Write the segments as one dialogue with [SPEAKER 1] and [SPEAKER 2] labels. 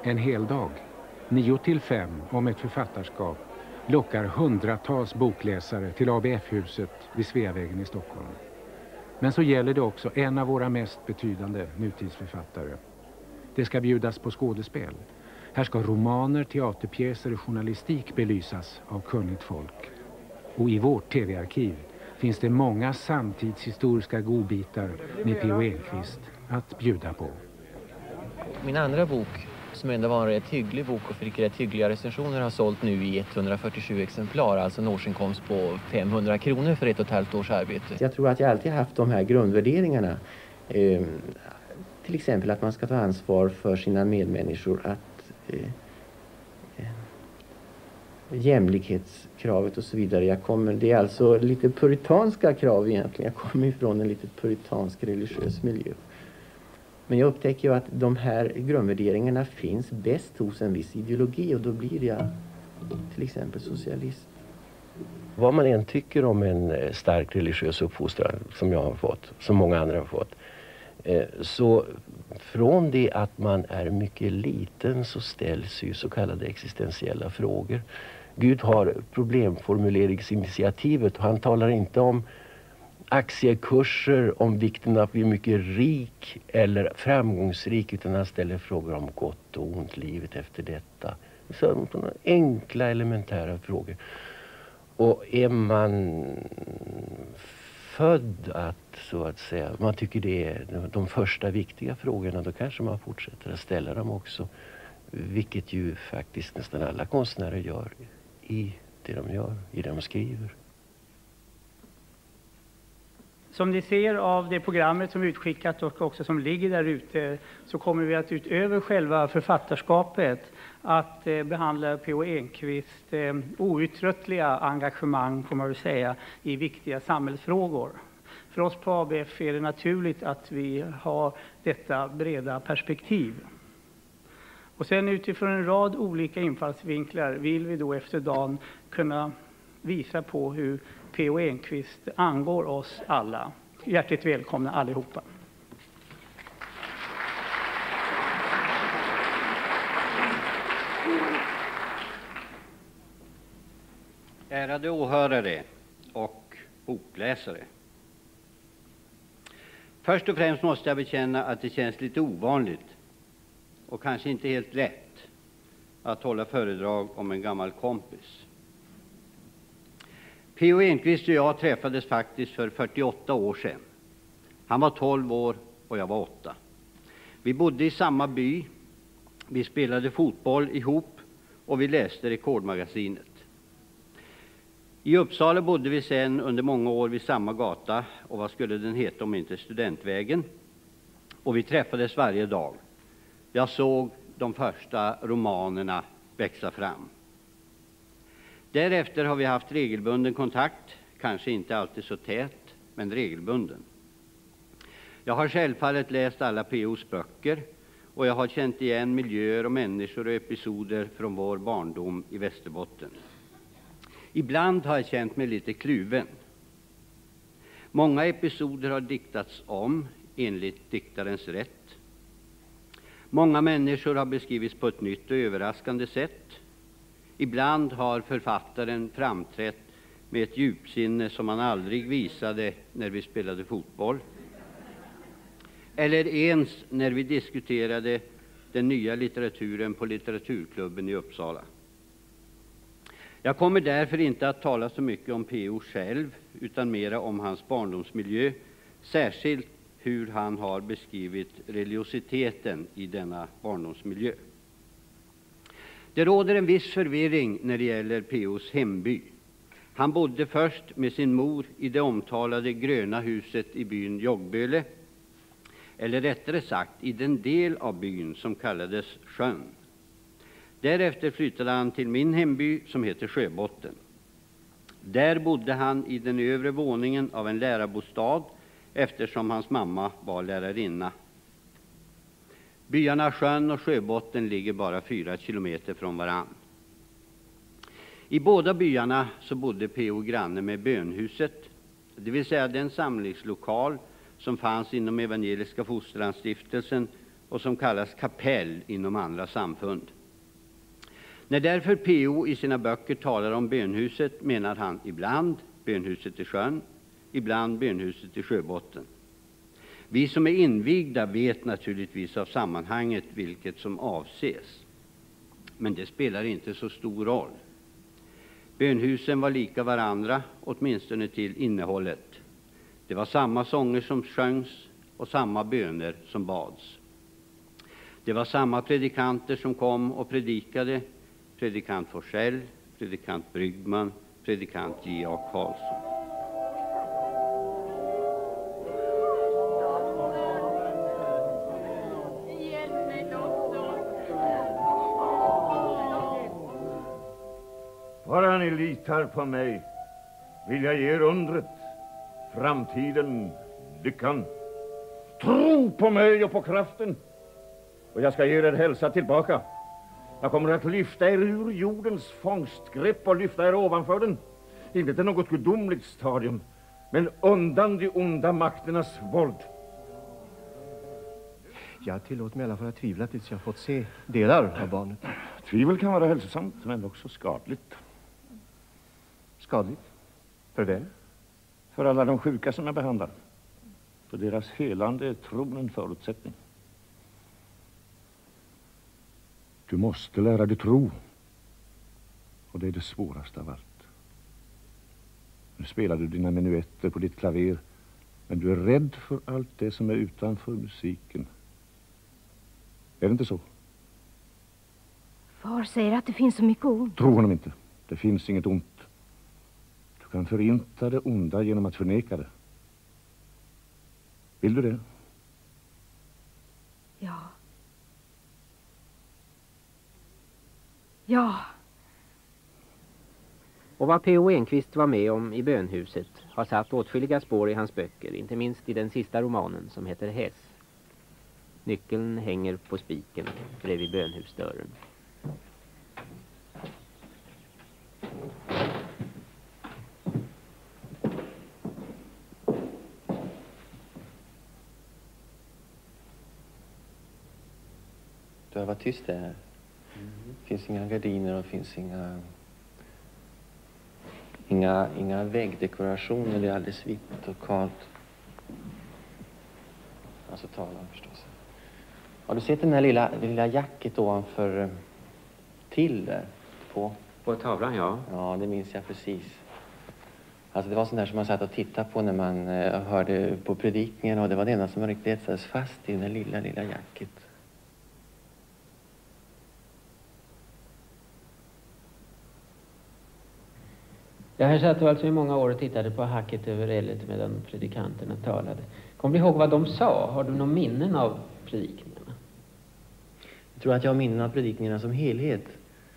[SPEAKER 1] En hel dag, 9 till 5 om ett författarskap, lockar hundratals bokläsare till ABF-huset vid Sveavägen i Stockholm. Men så gäller det också en av våra mest betydande nutidsförfattare. Det ska bjudas på skådespel. Här ska romaner, teaterpjäser och journalistik belysas av kunnigt folk. Och i vårt tv-arkiv finns det många samtidshistoriska godbitar med P.O. Enquist att bjuda på.
[SPEAKER 2] Min andra bok, som ändå var en rätt hygglig bok och fick rätt hyggliga recensioner, har sålt nu i 147 exemplar, alltså en årsinkomst på 500 kronor för 1,5 års arbete.
[SPEAKER 3] Jag tror att jag alltid haft de här grundvärderingarna. Till exempel att man ska ta ansvar för sina medmänniskor, att jämlikhetskravet och så vidare. Det är alltså lite puritanska krav egentligen. Jag kommer ifrån en lite puritansk religiös miljö. Men jag upptäcker ju att de här grundvärderingarna finns bäst hos en viss ideologi, och då blir jag till exempel socialist.
[SPEAKER 4] Vad man än tycker om en stark religiös uppfostran som jag har fått, som många andra har fått, så från det att man är mycket liten så ställs ju så kallade existentiella frågor. Gud har problemformuleringsinitiativet, och han talar inte om aktiekurser, om vikten att bli mycket rik eller framgångsrik, utan han ställer frågor om gott och ont, livet efter detta. Så enkla, elementära frågor. Och är man född att, så att säga, man tycker det är de första viktiga frågorna, då kanske man fortsätter att ställa dem också. Vilket ju faktiskt nästan alla konstnärer gör i det de gör, i det de skriver.
[SPEAKER 5] Som ni ser av det programmet som är utskickat och också som ligger där ute, så kommer vi att utöver själva författarskapet att behandla P.O. Enquist outtröttliga engagemang, får man väl säga, i viktiga samhällsfrågor. För oss på ABF är det naturligt att vi har detta breda perspektiv. Och sen utifrån en rad olika infallsvinklar vill vi då efter dagen kunna visa på hur P.O. Enquist angår oss alla. Hjärtligt välkomna allihopa.
[SPEAKER 6] Ärade åhörare och bokläsare. Först och främst måste jag bekänna att det känns lite ovanligt och kanske inte helt lätt att hålla föredrag om en gammal kompis. P.O. Enquist och jag träffades faktiskt för 48 år sedan. Han var 12 år och jag var 8. Vi bodde i samma by, vi spelade fotboll ihop och vi läste Rekordmagasinet. I Uppsala bodde vi sedan under många år vid samma gata, och vad skulle den heta om inte Studentvägen? Och vi träffades varje dag. Jag såg de första romanerna växa fram. Därefter har vi haft regelbunden kontakt, kanske inte alltid så tät, men regelbunden. Jag har självfallet läst alla P.O.s böcker, och jag har känt igen miljöer och människor och episoder från vår barndom i Västerbotten. Ibland har jag känt mig lite kluven. Många episoder har diktats om enligt diktarens rätt. Många människor har beskrivits på ett nytt och överraskande sätt. Ibland har författaren framträtt med ett djupsinne som han aldrig visade när vi spelade fotboll. Eller ens när vi diskuterade den nya litteraturen på litteraturklubben i Uppsala. Jag kommer därför inte att tala så mycket om P.O. själv, utan mera om hans barndomsmiljö, särskilt hur han har beskrivit religiositeten i denna barndomsmiljö. Det råder en viss förvirring när det gäller P.O.s hemby. Han bodde först med sin mor i det omtalade gröna huset i byn Joggböle, eller rättare sagt i den del av byn som kallades Sjön. Därefter flyttade han till min hemby som heter Sjöbotten. Där bodde han i den övre våningen av en lärarbostad, eftersom hans mamma var lärarinna. Byarna Sjön och Sjöbotten ligger bara 4 kilometer från varann. I båda byarna så bodde P.O. granne med bönhuset, det vill säga den samlingslokal som fanns inom Evangeliska Fosterlandsstiftelsen och som kallas kapell inom andra samfund. När därför P.O. i sina böcker talar om bönhuset menar han ibland bönhuset i sjön, ibland bönhuset i sjöbotten. Vi som är invigda vet naturligtvis av sammanhanget vilket som avses. Men det spelar inte så stor roll. Bönhusen var lika varandra, åtminstone till innehållet. Det var samma sånger som sjöngs och samma böner som bads. Det var samma predikanter som kom och predikade. Predikant Forsell, predikant Brygman, predikant J.A. Karlsson.
[SPEAKER 7] Bara ni litar på mig vill jag ge er undret, framtiden, lyckan. Tro på mig och på kraften, och jag ska ge er hälsa tillbaka. Jag kommer att lyfta er ur jordens fångstgrepp och lyfta er ovanför den. Inte till något gudomligt stadium, men undan de onda makternas våld.
[SPEAKER 8] Jag tillåter mig i alla fall att tvivla tills jag fått se delar av barnet.
[SPEAKER 7] Tvivel kan vara hälsosamt, men också skadligt.
[SPEAKER 8] Skadligt? För vem?
[SPEAKER 7] För alla de sjuka som jag behandlar. För deras helande är tron en förutsättning. Du måste lära dig tro. Och det är det svåraste av allt. Nu spelar du dina menuetter på ditt klaver, men du är rädd för allt det som är utanför musiken. Är det inte så?
[SPEAKER 9] Far säger att det finns så mycket ont.
[SPEAKER 7] Tro honom inte. Det finns inget ont. Du kan förinta det onda genom att förneka det. Vill du det?
[SPEAKER 9] Ja. Ja.
[SPEAKER 10] Och vad P.O. Enquist var med om i bönhuset har satt åtskilliga spår i hans böcker, inte minst i den sista romanen som heter Häss. Nyckeln hänger på spiken bredvid bönhusdörren.
[SPEAKER 3] Du har varit tyst där. Det finns inga gardiner och det finns inga väggdekorationer. Det är alldeles vitt och kallt. Alltså talan förstås. Har du sett den här lilla jacket ovanför till där på
[SPEAKER 10] tavlan, ja.
[SPEAKER 3] Ja, det minns jag precis. Alltså det var sånt där som man satt och tittade på när man hörde på predikningen, och det var det enda som var riktigt etsades fast i den där lilla jacket.
[SPEAKER 10] Jag här satt alltså i många år och tittade på hacket över ellet medan predikanterna talade. Kommer du ihåg vad de sa? Har du någon minnen av predikningarna?
[SPEAKER 3] Jag tror att jag har minnen av predikningarna som helhet.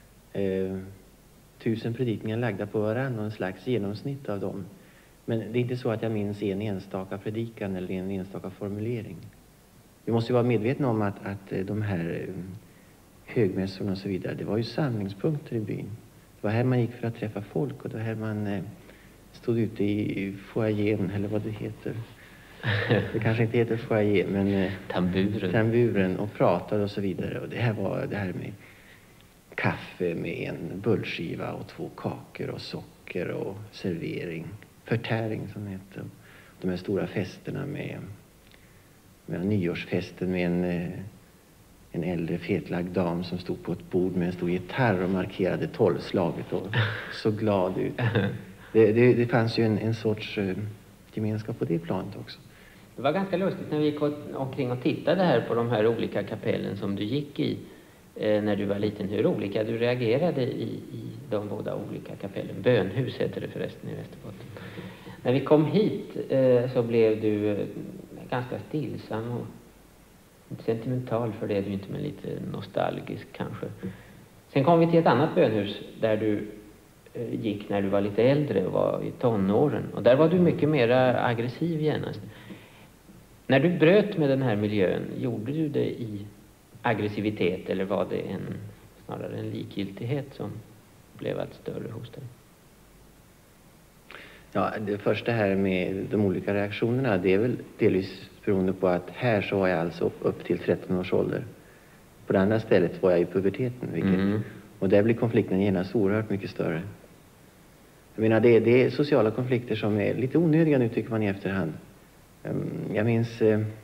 [SPEAKER 3] 1000 predikningar lagda på varann och en slags genomsnitt av dem. Men det är inte så att jag minns en enstaka predikan eller en enstaka formulering. Vi måste ju vara medvetna om att de här högmässorna och så vidare, det var ju samlingspunkter i byn. Det var här man gick för att träffa folk, och det var här man stod ute i foajén, eller vad det heter. Det kanske inte heter foajé, men tamburen, och pratade och så vidare. Och det här var det här med kaffe med en bullskiva och 2 kakor och socker och servering. Förtäring som det heter. De här stora festerna med nyårsfesten med en äldre fetlagd dam som stod på ett bord med en stor gitarr och markerade 12-slaget och så glad ut. Det fanns ju en sorts gemenskap på det planet också.
[SPEAKER 10] Det var ganska lustigt när vi gick omkring och tittade här på de här olika kapellen som du gick i när du var liten. Hur olika du reagerade i de båda olika kapellen. Bönhus heter det förresten i Västerbotten. När vi kom hit så blev du ganska stillsam och inte sentimental, för det är du inte, men lite nostalgisk kanske. Sen kom vi till ett annat bönhus där du gick när du var lite äldre och var i tonåren. Och där var du mycket mer aggressiv genast. När du bröt med den här miljön, gjorde du det i aggressivitet, eller var det snarare en likgiltighet som blev allt större hos dig?
[SPEAKER 3] Ja, det första här med de olika reaktionerna, det är väl delvis beroende på att här så var jag alltså upp till 13 års ålder. På det andra stället var jag i puberteten. Och där blir konflikten genast oerhört mycket större. Jag menar, det är sociala konflikter som är lite onödiga nu, tycker man i efterhand. Jag minns...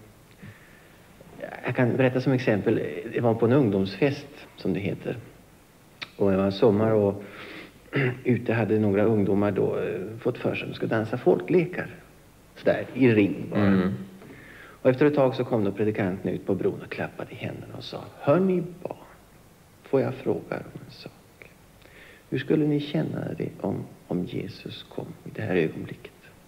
[SPEAKER 3] Jag kan berätta som exempel. Det var på en ungdomsfest, som det heter. Och det var sommar och ute hade några ungdomar då fått för sig att de ska dansa folklekar. Sådär, i ring bara. Och efter ett tag så kom då predikanten ut på bron och klappade i händerna och sa: hörni barn, får jag fråga om en sak? Hur skulle ni känna det om Jesus kom i det här ögonblicket?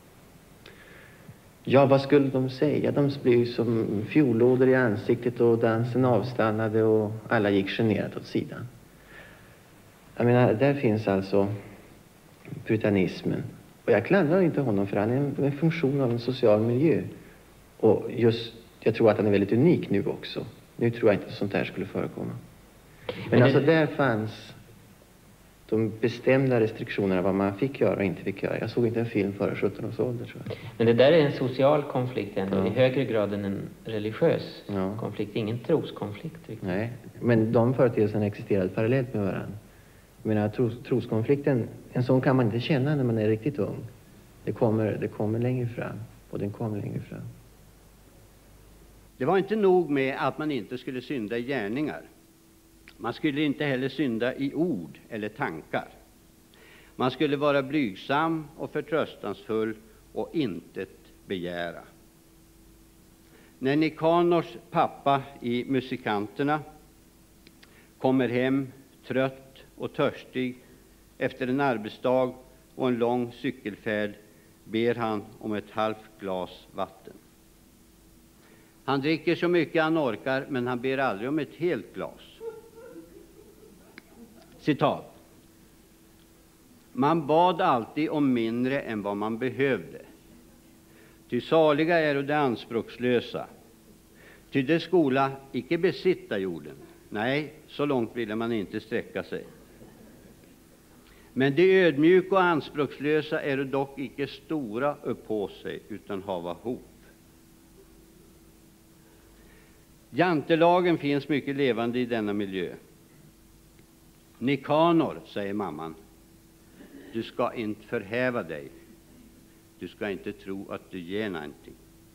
[SPEAKER 3] Ja, vad skulle de säga? De blev som fjolådor i ansiktet och dansen avstannade och alla gick generat åt sidan. Jag menar, där finns alltså puritanismen. Och jag klandrar inte honom, för han är en funktion av en social miljö. Och just, jag tror att han är väldigt unik nu också. Nu tror jag inte att sånt här skulle förekomma. Men alltså där fanns de bestämda restriktionerna vad man fick göra och inte fick göra. Jag såg inte en film före 17 års ålder, tror jag.
[SPEAKER 10] Men det där är en social konflikt ändå, i högre grad än en religiös konflikt. Ingen troskonflikt riktigt.
[SPEAKER 3] Nej, men de företeelserna existerade parallellt med varandra. Jag menar, troskonflikten, en sån kan man inte känna när man är riktigt ung. Det kommer längre fram, och den kom längre fram.
[SPEAKER 6] Det var inte nog med att man inte skulle synda i gärningar. Man skulle inte heller synda i ord eller tankar. Man skulle vara blygsam och förtröstansfull och intet begära. När Nikanors pappa i Musikanterna kommer hem trött och törstig efter en arbetsdag och en lång cykelfärd, ber han om ett halvt glas vatten. Han dricker så mycket han orkar, men han ber aldrig om ett helt glas. Citat. Man bad alltid om mindre än vad man behövde. Ty saliga är de anspråkslösa. Ty det skola icke besitta jorden. Nej, så långt ville man inte sträcka sig. Men de ödmjuka och anspråkslösa är dock icke stora uppå sig, utan hava hop. Jantelagen finns mycket levande i denna miljö. Nikanor, säger mamman, du ska inte förhäva dig. Du ska inte tro att du ger någonting.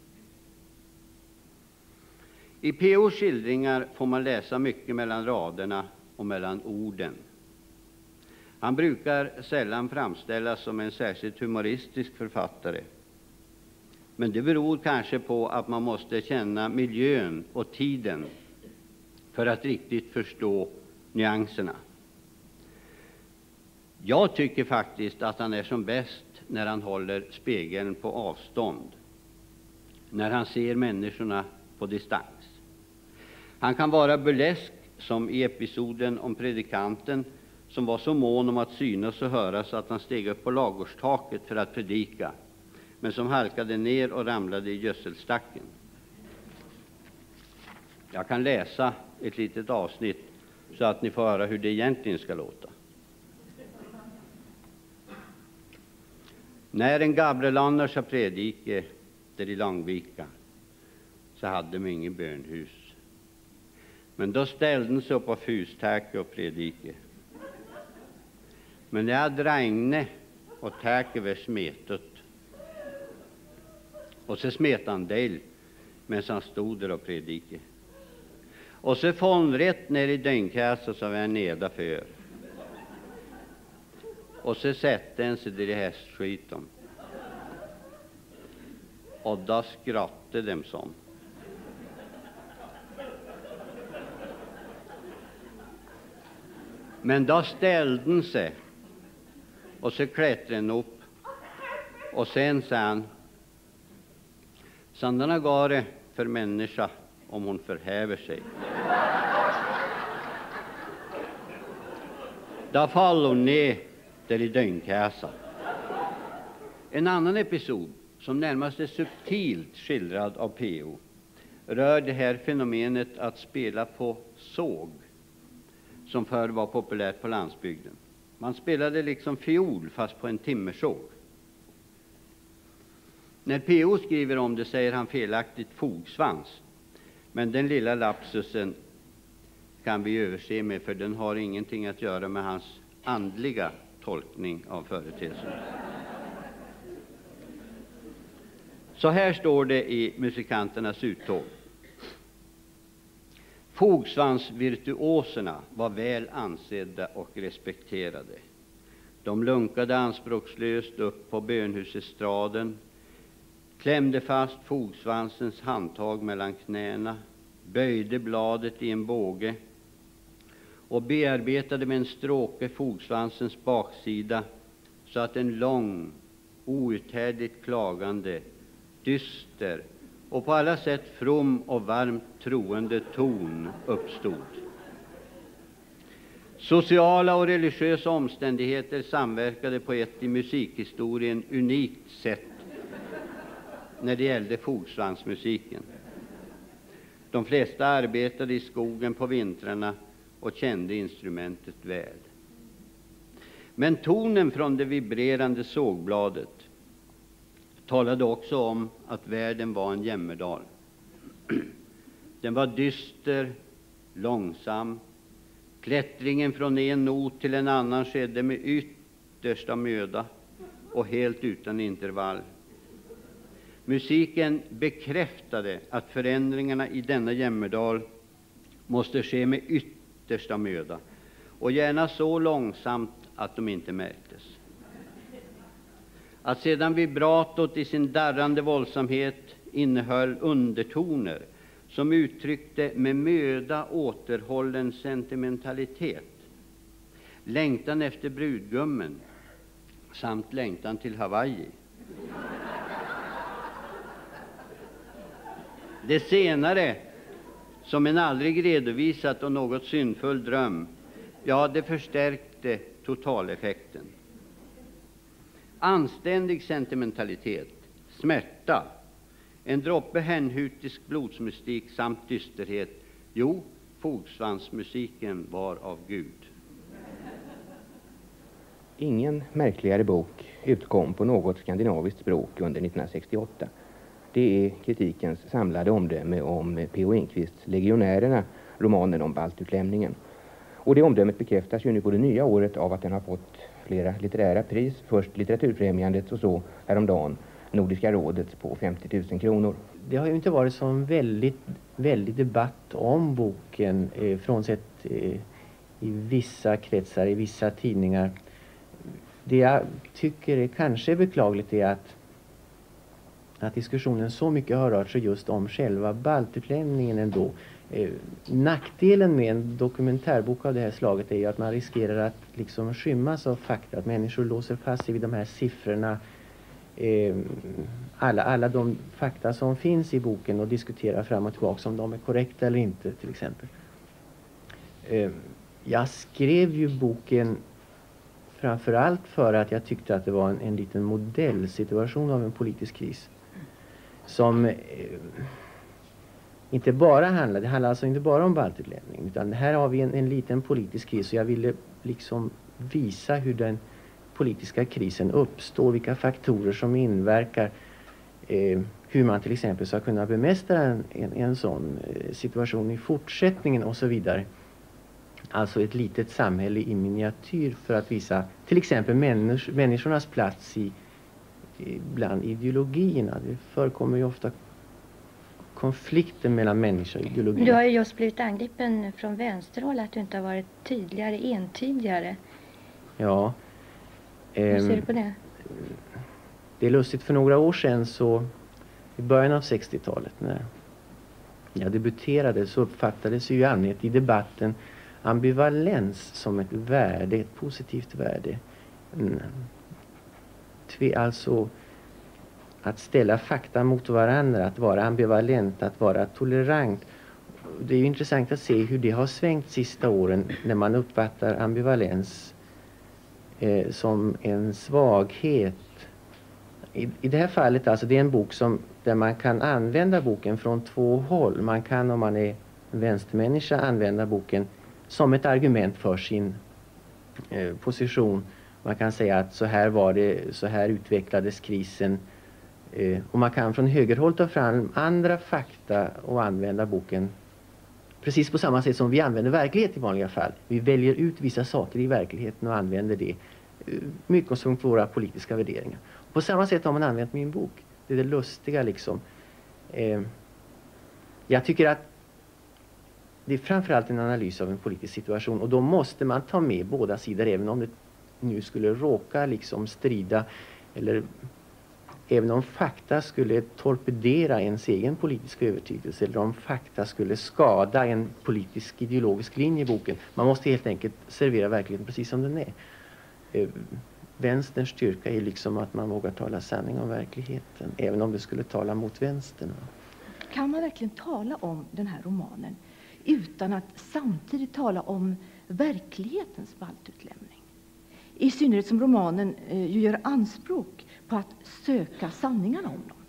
[SPEAKER 6] I P.O.s skildringar får man läsa mycket mellan raderna och mellan orden. Han brukar sällan framställas som en särskilt humoristisk författare. Men det beror kanske på att man måste känna miljön och tiden för att riktigt förstå nyanserna. Jag tycker faktiskt att han är som bäst när han håller spegeln på avstånd. När han ser människorna på distans. Han kan vara burlesk, som i episoden om predikanten som var så mån om att synas och höras att han steg upp på ladugårdstaket för att predika, men som halkade ner och ramlade i gödselstacken. Jag kan läsa ett litet avsnitt så att ni får höra hur det egentligen ska låta. När en Gabrielander sa predike där i Långvika, så hade de ingen bönhus. Men då ställde de sig upp på fustäket och predike. Men det hade regnet och täket var smetet. Och så smet han del medan han stod där och predike. Och så får han rätt ner i dängkassan så var han nedanför. Och så sätter han sig där i hästskiten. Och då skrattade de som. Men då ställde han sig. Och så klättrade han upp. Och sen sa han. Sandarna går det för människa om hon förhäver sig. Då faller hon ner där i dögnkassan. En annan episod som närmast är subtilt skildrad av P.O. rör det här fenomenet att spela på såg som förr var populärt på landsbygden. Man spelade liksom fiol fast på en timmersåg. När P.O. skriver om det säger han felaktigt fogsvans. Men den lilla lapsusen kan vi överse med, för den har ingenting att göra med hans andliga tolkning av företeelsen. Så här står det i musikanternas uttåg. Fogsvansvirtuoserna var väl ansedda och respekterade. De lunkade anspråkslöst upp på bönhusestraden, klämde fast fogsvansens handtag mellan knäna, böjde bladet i en båge och bearbetade med en stråke fogsvansens baksida så att en lång, outhärdligt klagande, dyster och på alla sätt from och varmt troende ton uppstod. Sociala och religiösa omständigheter samverkade på ett i musikhistorien unikt sätt när det gällde fogsvansmusiken. De flesta arbetade i skogen på vintrarna och kände instrumentet väl. Men tonen från det vibrerande sågbladet talade också om att världen var en jämmerdal. Den var dyster, långsam. Klättringen från en not till en annan skedde med yttersta möda och helt utan intervall. Musiken bekräftade att förändringarna i denna jämmerdal måste ske med yttersta möda och gärna så långsamt att de inte märktes. Att sedan vibratot i sin darrande våldsamhet innehöll undertoner som uttryckte med möda återhållen sentimentalitet, längtan efter brudgummen samt längtan till Hawaii. Det senare som en aldrig redovisat och något syndfull dröm, ja, det förstärkte totaleffekten. Anständig sentimentalitet, smärta, en droppe hänhutisk blodsmystik samt dysterhet. Jo, fogsvansmusiken var av Gud.
[SPEAKER 11] Ingen märkligare bok utkom på något skandinaviskt språk under 1968. Det är kritikens samlade omdöme om P.O. Enquists Legionärerna, romanen om baltutlämningen. Och det omdömet bekräftas ju nu på det nya året av att den har fått flera litterära pris. Först Litteraturfrämjandet och så häromdagen Nordiska rådets på 50 000 kronor.
[SPEAKER 3] Det har ju inte varit så väldigt debatt om boken, frånsett i vissa kretsar, i vissa tidningar. Det jag tycker är kanske beklagligt är att diskussionen så mycket har rört sig just om själva baltutlämningen ändå. Nackdelen med en dokumentärbok av det här slaget är ju att man riskerar att liksom skymmas av fakta, att människor låser fast sig vid de här siffrorna, alla de fakta som finns i boken och diskuterar fram och tillbaka om de är korrekta eller inte, till exempel. Jag skrev ju boken framförallt för att jag tyckte att det var en liten modellsituation av en politisk kris som inte bara handlar, det handlar alltså inte bara om baltutlämning, utan här har vi en liten politisk kris, och jag ville liksom visa hur den politiska krisen uppstår, vilka faktorer som inverkar, hur man till exempel ska kunna bemästra en sån situation i fortsättningen och så vidare. Alltså ett litet samhälle i miniatyr för att visa till exempel människornas plats bland ideologierna. Det förekommer ju ofta konflikter mellan människor och ideologier.
[SPEAKER 9] Du har ju just blivit angripen från vänsterhåll att du inte har varit entydigare.
[SPEAKER 3] Ja.
[SPEAKER 9] Hur ser du på det?
[SPEAKER 3] Det är lustigt, för några år sedan, så i början av 60-talet när jag debuterade, så uppfattades ju i allmänhet i debatten ambivalens som ett värde, ett positivt värde. Alltså att ställa fakta mot varandra, att vara ambivalent, att vara tolerant. Det är ju intressant att se hur det har svängt sista åren när man uppfattar ambivalens som en svaghet. I det här fallet, alltså, det är en bok där man kan använda boken från två håll. Man kan, om man är en vänstermänniska, använda boken som ett argument för sin position. Man kan säga att så här var det, så här utvecklades krisen Och man kan från högerhåll ta fram andra fakta och använda boken precis på samma sätt som vi använder verklighet i vanliga fall. Vi väljer ut vissa saker i verkligheten och använder det med utgångspunkt för våra politiska värderingar. Och på samma sätt har man använt min bok. Det är det lustiga liksom. Jag tycker att det är framförallt en analys av en politisk situation, och då måste man ta med båda sidor, även om det nu skulle råka liksom strida, eller även om fakta skulle torpedera ens egen politiska övertygelse, eller om fakta skulle skada en politisk ideologisk linje i boken. Man måste helt enkelt servera verkligheten precis som den är. Vänsterns styrka är liksom att man vågar tala sanning om verkligheten, även om det skulle tala mot vänstern.
[SPEAKER 12] Kan man verkligen tala om den här romanen utan att samtidigt tala om verklighetens baltutlämning? I synnerhet som romanen ju gör anspråk på att söka sanningarna om dem.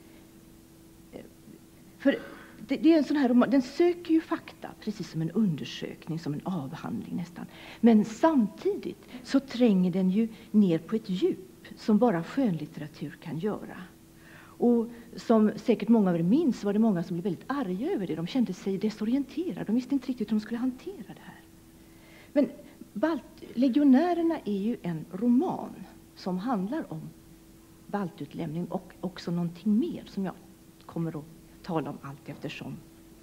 [SPEAKER 12] För det är en sån här roman, den söker ju fakta, precis som en undersökning, som en avhandling nästan. Men samtidigt så tränger den ju ner på ett djup som bara skönlitteratur kan göra. Och som säkert många av er minns var det många som blev väldigt arga över det. De kände sig desorienterade, de visste inte riktigt hur de skulle hantera det här. Men Legionärerna är ju en roman som handlar om baltutlämning och också någonting mer som jag kommer att tala om allt eftersom.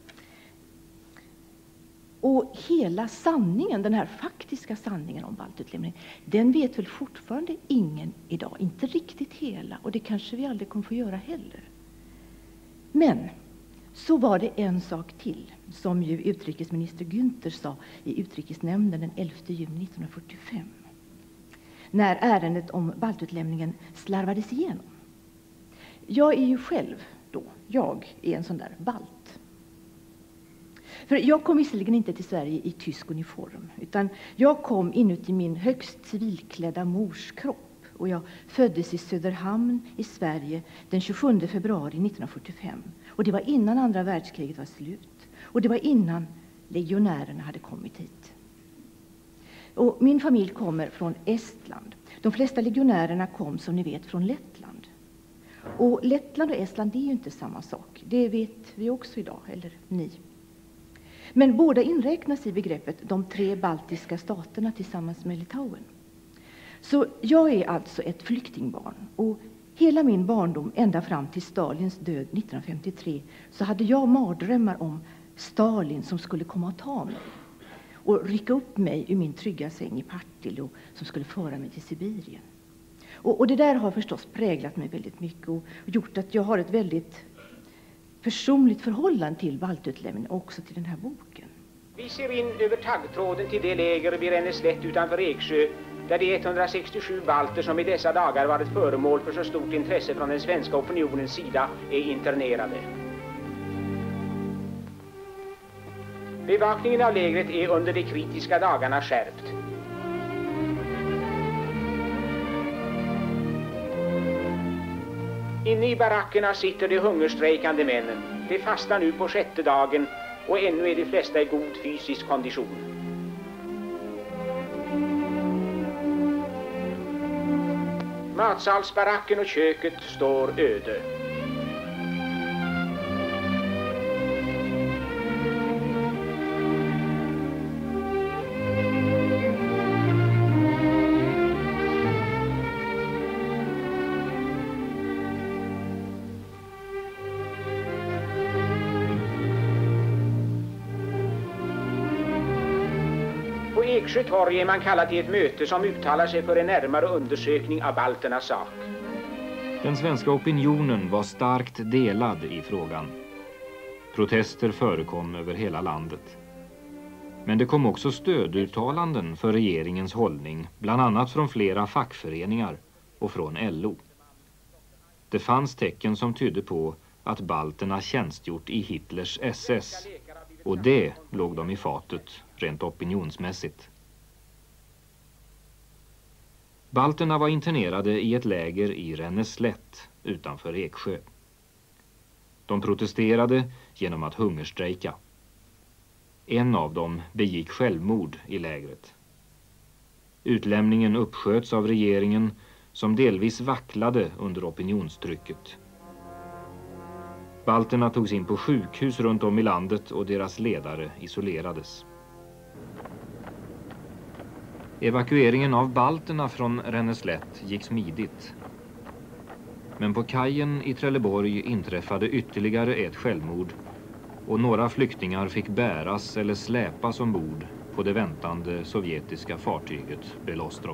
[SPEAKER 12] Och hela sanningen, den här faktiska sanningen om baltutlämning, den vet väl fortfarande ingen idag. Inte riktigt hela, och det kanske vi aldrig kommer få göra heller. Men så var det en sak till som ju utrikesminister Günther sa i utrikesnämnden den 11 juni 1945. När ärendet om baltutlämningen slarvades igenom. Jag är ju själv då, jag är en sån där balt. För jag kom visserligen inte till Sverige i tysk uniform, utan jag kom inuti min högst civilklädda mors kropp. Och jag föddes i Söderhamn i Sverige den 27 februari 1945. Och det var innan andra världskriget var slut. Och det var innan legionärerna hade kommit hit. Och min familj kommer från Estland. De flesta legionärerna kom, som ni vet, från Lettland. Och Lettland och Estland, det är ju inte samma sak. Det vet vi också idag, eller ni. Men båda inräknas i begreppet de 3 baltiska staterna tillsammans med Litauen. Så jag är alltså ett flyktingbarn, och hela min barndom ända fram till Stalins död 1953 så hade jag mardrömmar om Stalin som skulle komma och ta mig och rycka upp mig ur min trygga säng i Partille och som skulle föra mig till Sibirien. Och det där har förstås präglat mig väldigt mycket och gjort att jag har ett väldigt personligt förhållande till baltutlämningen och också till den här boken.
[SPEAKER 13] Vi ser in över taggtråden till det läger vid Renneslätt utanför Eksjö, där de 167 balter som i dessa dagar varit föremål för så stort intresse från den svenska opinionens sida är internerade. Bevakningen av lägret är under de kritiska dagarna skärpt. Inne i barackerna sitter de hungerstrejkande männen. De fastar nu på 6:e dagen och ännu är de flesta i god fysisk kondition. Matsalsbaracken och köket står öde. På Eksjö torg är man kallad till ett möte som uttalar sig för en närmare undersökning av balternas sak.
[SPEAKER 14] Den svenska opinionen var starkt delad i frågan. Protester förekom över hela landet. Men det kom också stöduttalanden för regeringens hållning, bland annat från flera fackföreningar och från LO. Det fanns tecken som tydde på att balterna tjänstgjort i Hitlers SS, och det låg dem i fatet rent opinionsmässigt. Balterna var internerade i ett läger i Renneslätt utanför Eksjö. De protesterade genom att hungerstrejka. En av dem begick självmord i lägret. Utlämningen uppsköts av regeringen som delvis vacklade under opinionstrycket Balterna togs in på sjukhus runt om i landet och deras ledare isolerades. Evakueringen av balterna från Renneslätt gick smidigt. Men på kajen i Trelleborg inträffade ytterligare ett självmord och några flyktingar fick bäras eller släpas ombord på det väntande sovjetiska fartyget Belostrov.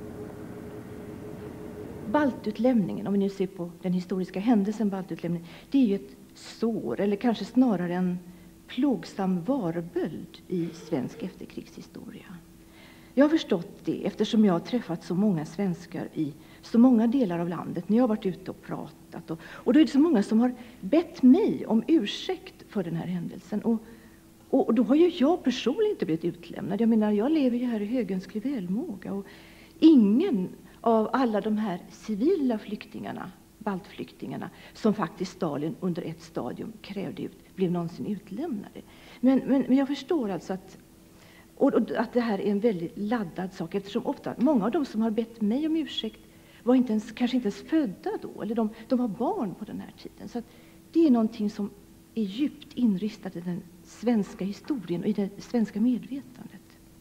[SPEAKER 12] Baltutlämningen, om vi nu ser på den historiska händelsen baltutlämningen, det är ju ett sår, eller kanske snarare en plågsam varböld i svensk efterkrigshistoria. Jag har förstått det eftersom jag har träffat så många svenskar i så många delar av landet när jag har varit ute och pratat. Och då är det så många som har bett mig om ursäkt för den här händelsen. Och då har ju jag personligen inte blivit utlämnad. Jag menar, jag lever ju här i högönsklig välmåga. Och ingen av alla de här civila flyktingarna, baltflyktingarna, som faktiskt Stalin under ett stadium krävde ut, blev någonsin utlämnade. Men jag förstår alltså att det här är en väldigt laddad sak, eftersom ofta många av de som har bett mig om ursäkt var kanske inte ens födda då, eller de var barn på den här tiden. Så att det är någonting som är djupt inristat i den svenska historien och i det svenska medvetandet.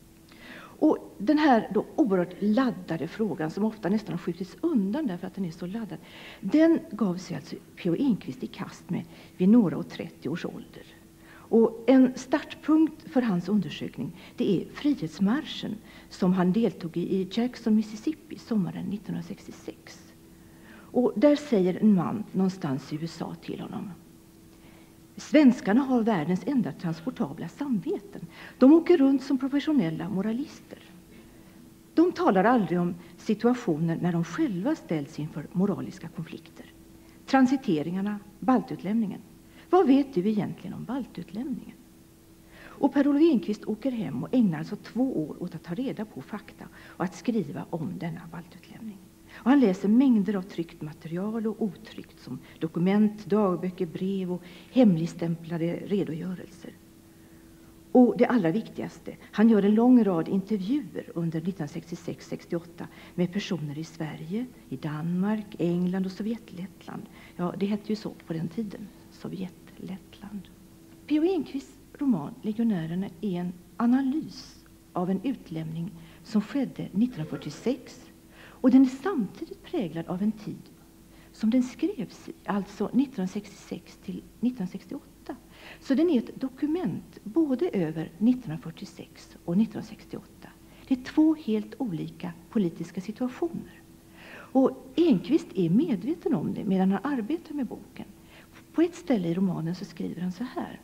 [SPEAKER 12] Och den här då oerhört laddade frågan, som ofta nästan har skjutits undan därför att den är så laddad, den gav sig alltså P.O. Enquist i kast med vid några och 30 års ålder. Och en startpunkt för hans undersökning, det är Frihetsmarschen som han deltog i Jackson, Mississippi sommaren 1966. Och där säger en man någonstans i USA till honom: svenskarna har världens enda transportabla samveten. De åker runt som professionella moralister. De talar aldrig om situationer när de själva ställs inför moraliska konflikter. Transiteringarna, baltutlämningen. Vad vet du egentligen om baltutlämningen? Och Per-Olof Enquist åker hem och ägnar alltså 2 år åt att ta reda på fakta och att skriva om denna baltutlämning. Och han läser mängder av tryckt material och otryckt som dokument, dagböcker, brev och hemligstämplade redogörelser. Och det allra viktigaste, han gör en lång rad intervjuer under 1966-68 med personer i Sverige, i Danmark, England och Sovjetlettland. Ja, det hette ju så på den tiden, Sovjetlettland. P.O. Enquists roman Legionärerna är en analys av en utlämning som skedde 1946, och den är samtidigt präglad av en tid som den skrevs i, alltså 1966 till 1968. Så den är ett dokument både över 1946 och 1968. Det är 2 helt olika politiska situationer. Och Enquist är medveten om det medan han arbetar med boken. På ett ställe i romanen så skriver han så här: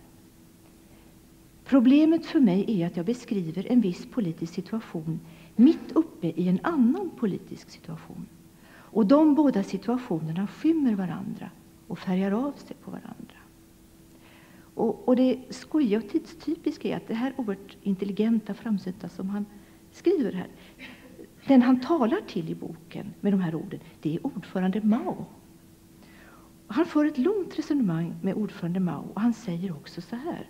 [SPEAKER 12] problemet för mig är att jag beskriver en viss politisk situation mitt uppe i en annan politisk situation. Och de båda situationerna skymmer varandra och färgar av sig på varandra. Och det skojiga och tidstypiska är att det här oerhört intelligenta framsynta som han skriver här, den han talar till i boken med de här orden, det är ordförande Mao. Han för ett långt resonemang med ordförande Mao och han säger också så här: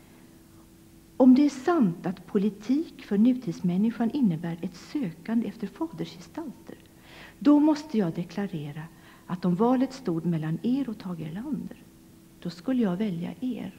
[SPEAKER 12] om det är sant att politik för nutidsmänniskan innebär ett sökande efter fadersgestalter, då måste jag deklarera att om valet stod mellan er och Tage Erlander, då skulle jag välja er.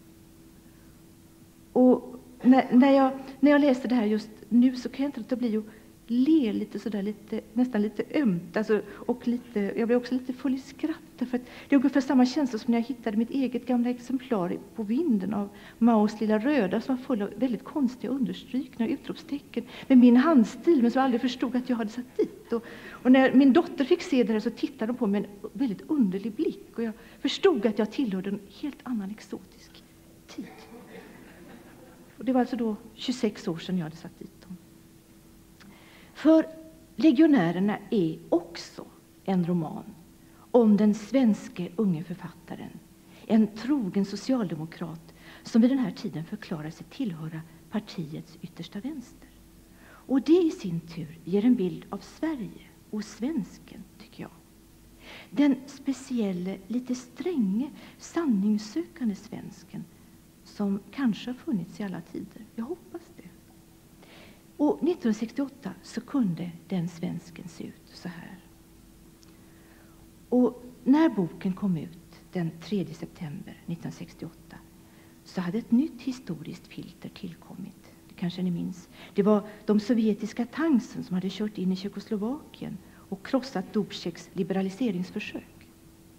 [SPEAKER 12] Och när jag läste det här just nu så kan jag inte låta bli att le lite sådär, nästan lite ömt. Alltså, och jag blev också lite full i skratt. För att det är ungefär samma känsla som när jag hittade mitt eget gamla exemplar på vinden av Maos lilla röda som var full av väldigt konstiga understrykningar och utropstecken med min handstil, men som jag aldrig förstod att jag hade satt dit. Och när min dotter fick se det här så tittade de på mig med en väldigt underlig blick och jag förstod att jag tillhörde en helt annan exotisk tid. Och det var alltså då 26 år sedan jag hade satt dit dem. För Legionärerna är också en roman om den svenske unge författaren, en trogen socialdemokrat som vid den här tiden förklarar sig tillhöra partiets yttersta vänster. Och det i sin tur ger en bild av Sverige och svensken, tycker jag. Den specielle, lite stränge, sanningssökande svensken som kanske har funnits i alla tider. Jag hoppas det. Och 1968 så kunde den svensken se ut så här. Och när boken kom ut den 3 september 1968 så hade ett nytt historiskt filter tillkommit. Det kanske ni minns. Det var de sovjetiska tanksen som hade kört in i Tjeckoslovakien och krossat Dubčeks liberaliseringsförsök.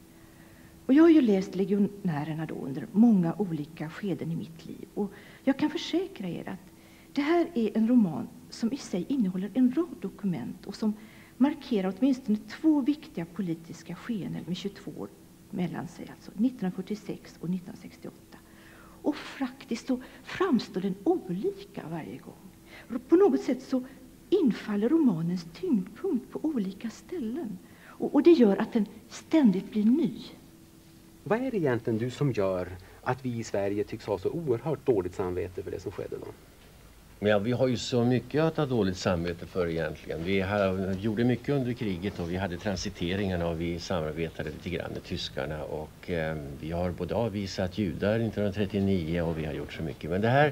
[SPEAKER 12] Och jag har ju läst Legionärerna då under många olika skeden i mitt liv. Och jag kan försäkra er att det här är en roman som i sig innehåller en rad dokument och som markerar åtminstone 2 viktiga politiska skeenden med 22 år mellan sig, alltså 1946 och 1968. Och faktiskt så framstår den olika varje gång. På något sätt så infaller romanens tyngdpunkt på olika ställen. Och det gör att den ständigt blir ny.
[SPEAKER 11] Vad är det egentligen du som gör att vi i Sverige tycks ha så oerhört dåligt samvete för det som skedde då?
[SPEAKER 4] Ja, vi har ju så mycket att ha dåligt samvete för egentligen. Vi gjorde mycket under kriget och vi hade transiteringarna och vi samarbetade lite grann med tyskarna. Och vi har både avvisat judar 1939 och vi har gjort så mycket. Men det här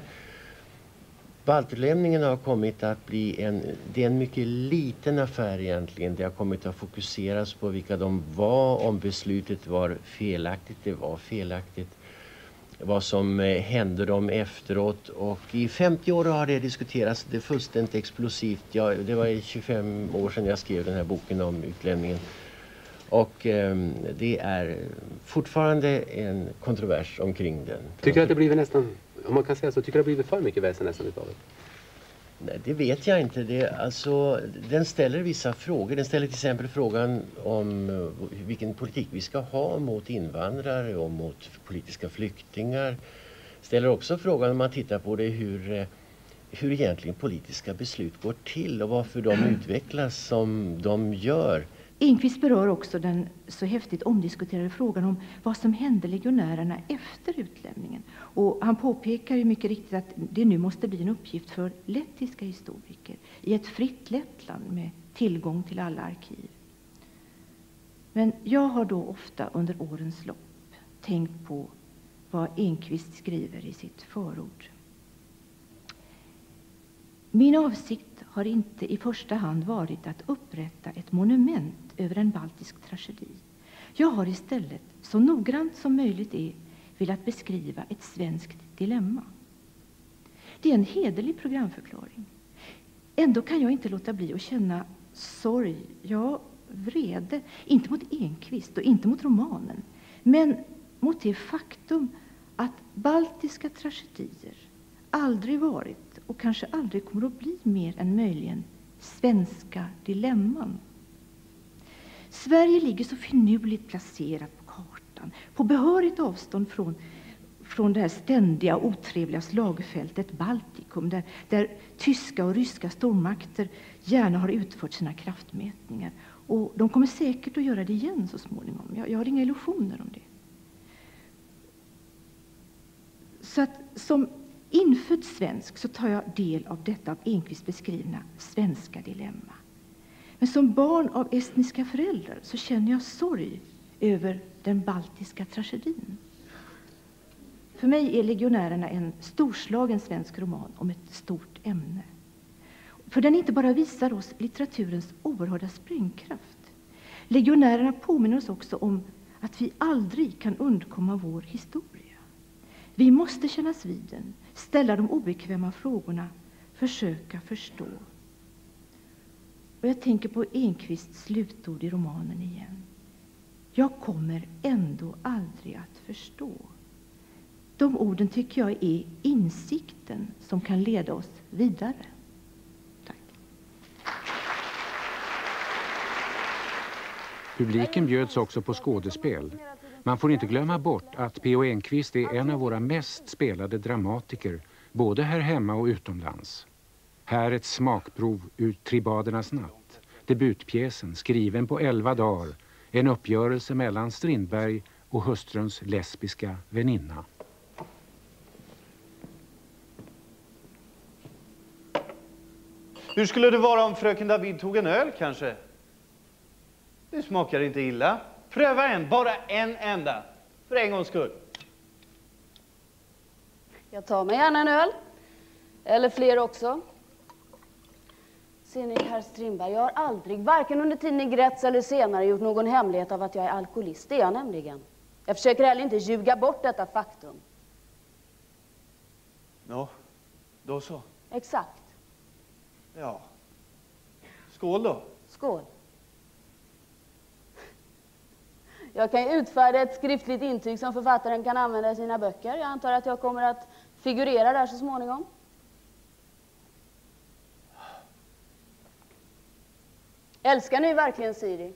[SPEAKER 4] baltutlämningen har kommit att bli en mycket liten affär egentligen. Det har kommit att fokuseras på vilka de var, om beslutet var felaktigt, det var felaktigt. Vad som hände dem efteråt, och i 50 år har det diskuterats, det är fullständigt explosivt. Det var 25 år sedan jag skrev den här boken om utlämningen, och det är fortfarande en kontrovers omkring den.
[SPEAKER 11] Tycker att det blivit nästan, om man kan säga så, tycker det har blivit för mycket väsen nästan utav det?
[SPEAKER 4] Nej, det vet jag inte. Den ställer vissa frågor. Den ställer till exempel frågan om vilken politik vi ska ha mot invandrare och mot politiska flyktingar. Ställer också frågan, om man tittar på det, hur egentligen politiska beslut går till och varför de utvecklas som de gör.
[SPEAKER 12] Enquist berör också den så häftigt omdiskuterade frågan om vad som hände legionärerna efter utlämningen. Och han påpekar ju mycket riktigt att det nu måste bli en uppgift för lettiska historiker i ett fritt Lettland med tillgång till alla arkiv. Men jag har då ofta under årens lopp tänkt på vad Enquist skriver i sitt förord. Min avsikt har inte i första hand varit att upprätta ett monument över en baltisk tragedi. Jag har istället, så noggrant som möjligt är, velat beskriva ett svenskt dilemma. Det är en hederlig programförklaring. Ändå kan jag inte låta bli att känna sorg, ja, vrede, inte mot Enquist och inte mot romanen, men mot det faktum att baltiska tragedier aldrig varit och kanske aldrig kommer att bli mer än möjligen svenska dilemman. Sverige ligger så finurligt placerat på kartan, på behörigt avstånd från det här ständiga otrevliga slagfältet Baltikum, där tyska och ryska stormakter gärna har utfört sina kraftmätningar. Och de kommer säkert att göra det igen så småningom. Jag har inga illusioner om det. Så att som infödd svensk så tar jag del av detta av Enquist beskrivna svenska dilemma. Men som barn av estniska föräldrar så känner jag sorg över den baltiska tragedin. För mig är Legionärerna en storslagen svensk roman om ett stort ämne. För den inte bara visar oss litteraturens oerhörda sprängkraft. Legionärerna påminner oss också om att vi aldrig kan undkomma vår historia. Vi måste kännas vid den, ställa de obekväma frågorna, försöka förstå. Och jag tänker på Enquists slutord i romanen igen. Jag kommer ändå aldrig att förstå. De orden tycker jag är insikten som kan leda oss vidare. Tack.
[SPEAKER 1] Publiken bjöds också på skådespel. Man får inte glömma bort att P.O. Enquist är en av våra mest spelade dramatiker, både här hemma och utomlands. Här ett smakprov ur Tribadernas natt, debutpjäsen skriven på 11 dagar, en uppgörelse mellan Strindberg och hustruns lesbiska väninna.
[SPEAKER 15] Hur skulle det vara om fröken David tog en öl kanske? Det smakar inte illa. Pröva en, bara en enda. För en gångs skull.
[SPEAKER 16] Jag tar mig gärna en öl. Eller fler också. Ser ni, herr Strindberg, jag har aldrig, varken under tiden i Grätz eller senare, gjort någon hemlighet av att jag är alkoholist. Det är jag nämligen. Jag försöker heller inte ljuga bort detta faktum.
[SPEAKER 15] Nå, då så.
[SPEAKER 16] Exakt.
[SPEAKER 15] Ja. Skål då.
[SPEAKER 16] Skål. Jag kan utfärda ett skriftligt intyg som författaren kan använda i sina böcker. Jag antar att jag kommer att figurera där så småningom. Älskar ni verkligen Siri?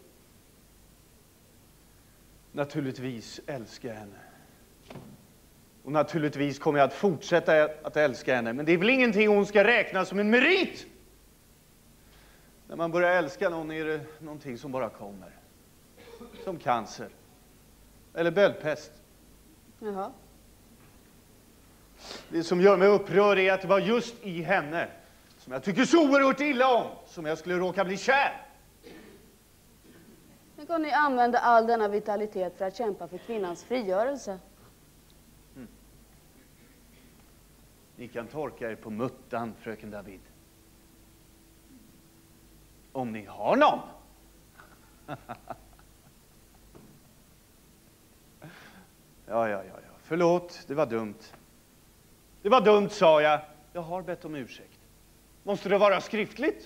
[SPEAKER 15] Naturligtvis älskar jag henne. Och naturligtvis kommer jag att fortsätta att älska henne. Men det är väl ingenting hon ska räkna som en merit? När man börjar älska någon är det någonting som bara kommer. Som cancer. Eller böldpest.
[SPEAKER 16] Jaha.
[SPEAKER 15] Det som gör mig upprörd är att det var just i henne, som jag tycker så oerhört illa om, som jag skulle råka bli kär.
[SPEAKER 16] Tänk om ni använde all denna vitalitet för att kämpa för kvinnans frigörelse.
[SPEAKER 15] Ni kan torka er på muttan, fröken David. Om ni har någon. Ja. Förlåt, det var dumt. Det var dumt, sa jag. Jag har bett om ursäkt. Måste det vara skriftligt?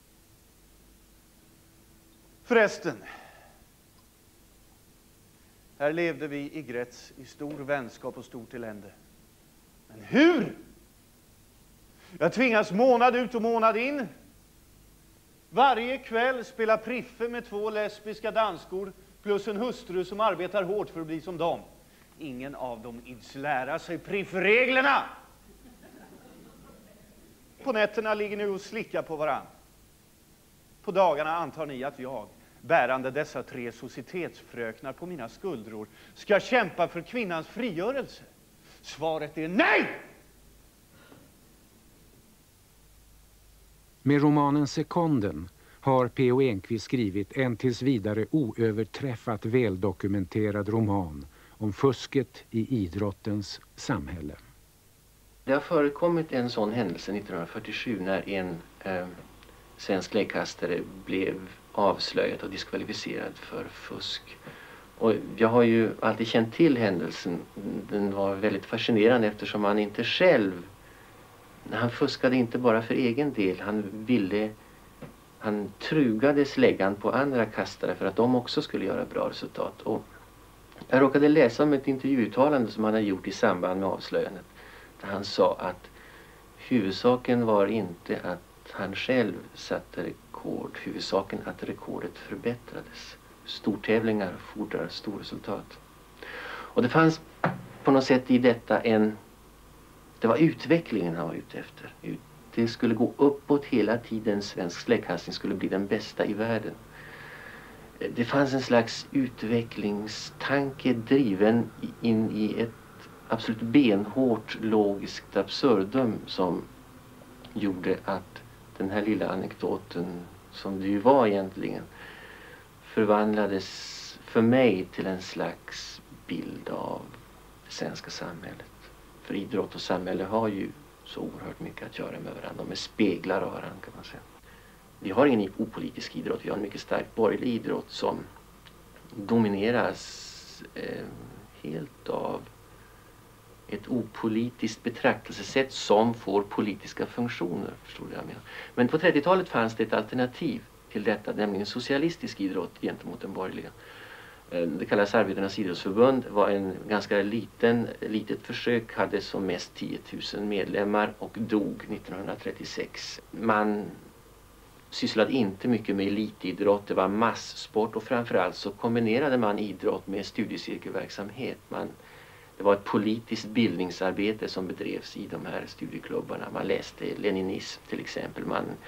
[SPEAKER 15] Förresten. Här levde vi i Grätz i stor vänskap och stort elände. Men hur? Jag tvingas månad ut och månad in. Varje kväll spela priffe med 2 lesbiska danskor plus en hustru som arbetar hårt för att bli som dem. Ingen av dem ids lära sig priffereglerna. På nätterna ligger ni och slickar på varann. På dagarna antar ni att jag, bärande dessa 3 societetsfröknar på mina skuldror, ska kämpa för kvinnans frigörelse. Svaret är nej!
[SPEAKER 1] Med romanen Sekunden har P.O. Enquist skrivit en tills vidare oöverträffat väldokumenterad roman om fusket i idrottens samhälle.
[SPEAKER 4] Det har förekommit en sån händelse 1947 när en svensk läggkastare blev avslöjad och diskvalificerad för fusk. Och jag har ju alltid känt till händelsen. Den var väldigt fascinerande eftersom han inte själv, han fuskade inte bara för egen del, han trugade släggan på andra kastare för att de också skulle göra bra resultat. Och jag råkade läsa om ett intervjuuttalande som han hade gjort i samband med avslöjandet. Där han sa att huvudsaken var inte att han själv satte rekord, huvudsaken att rekordet förbättrades. Stortävlingar fordrar storresultat. Och det fanns på något sätt i detta det var utvecklingen han var ute efter. Det skulle gå uppåt hela tiden, svensk släggkastning skulle bli den bästa i världen. Det fanns en slags utvecklingstanke driven in i ett absolut benhårt logiskt absurdum som gjorde att den här lilla anekdoten, som det ju var egentligen, förvandlades för mig till en slags bild av det svenska samhället. För idrott och samhälle har ju så oerhört mycket att göra med varandra. De är speglar av varandra, kan man säga. Vi har ingen opolitisk idrott. Vi har en mycket stark borgerlig idrott som domineras helt av ett opolitiskt betraktelsesätt som får politiska funktioner, förstår jag menar. Men på 30-talet fanns det ett alternativ till detta, nämligen socialistisk idrott gentemot den borgerliga. Det kallas Arbetarnas idrottsförbund, var en ganska litet försök, hade som mest 10 000 medlemmar och dog 1936. Man sysslade inte mycket med elitidrott, det var masssport och framförallt så kombinerade man idrott med studiecirkelverksamhet. Det var ett politiskt bildningsarbete som bedrevs i de här studieklubbarna. Man läste leninism till exempel.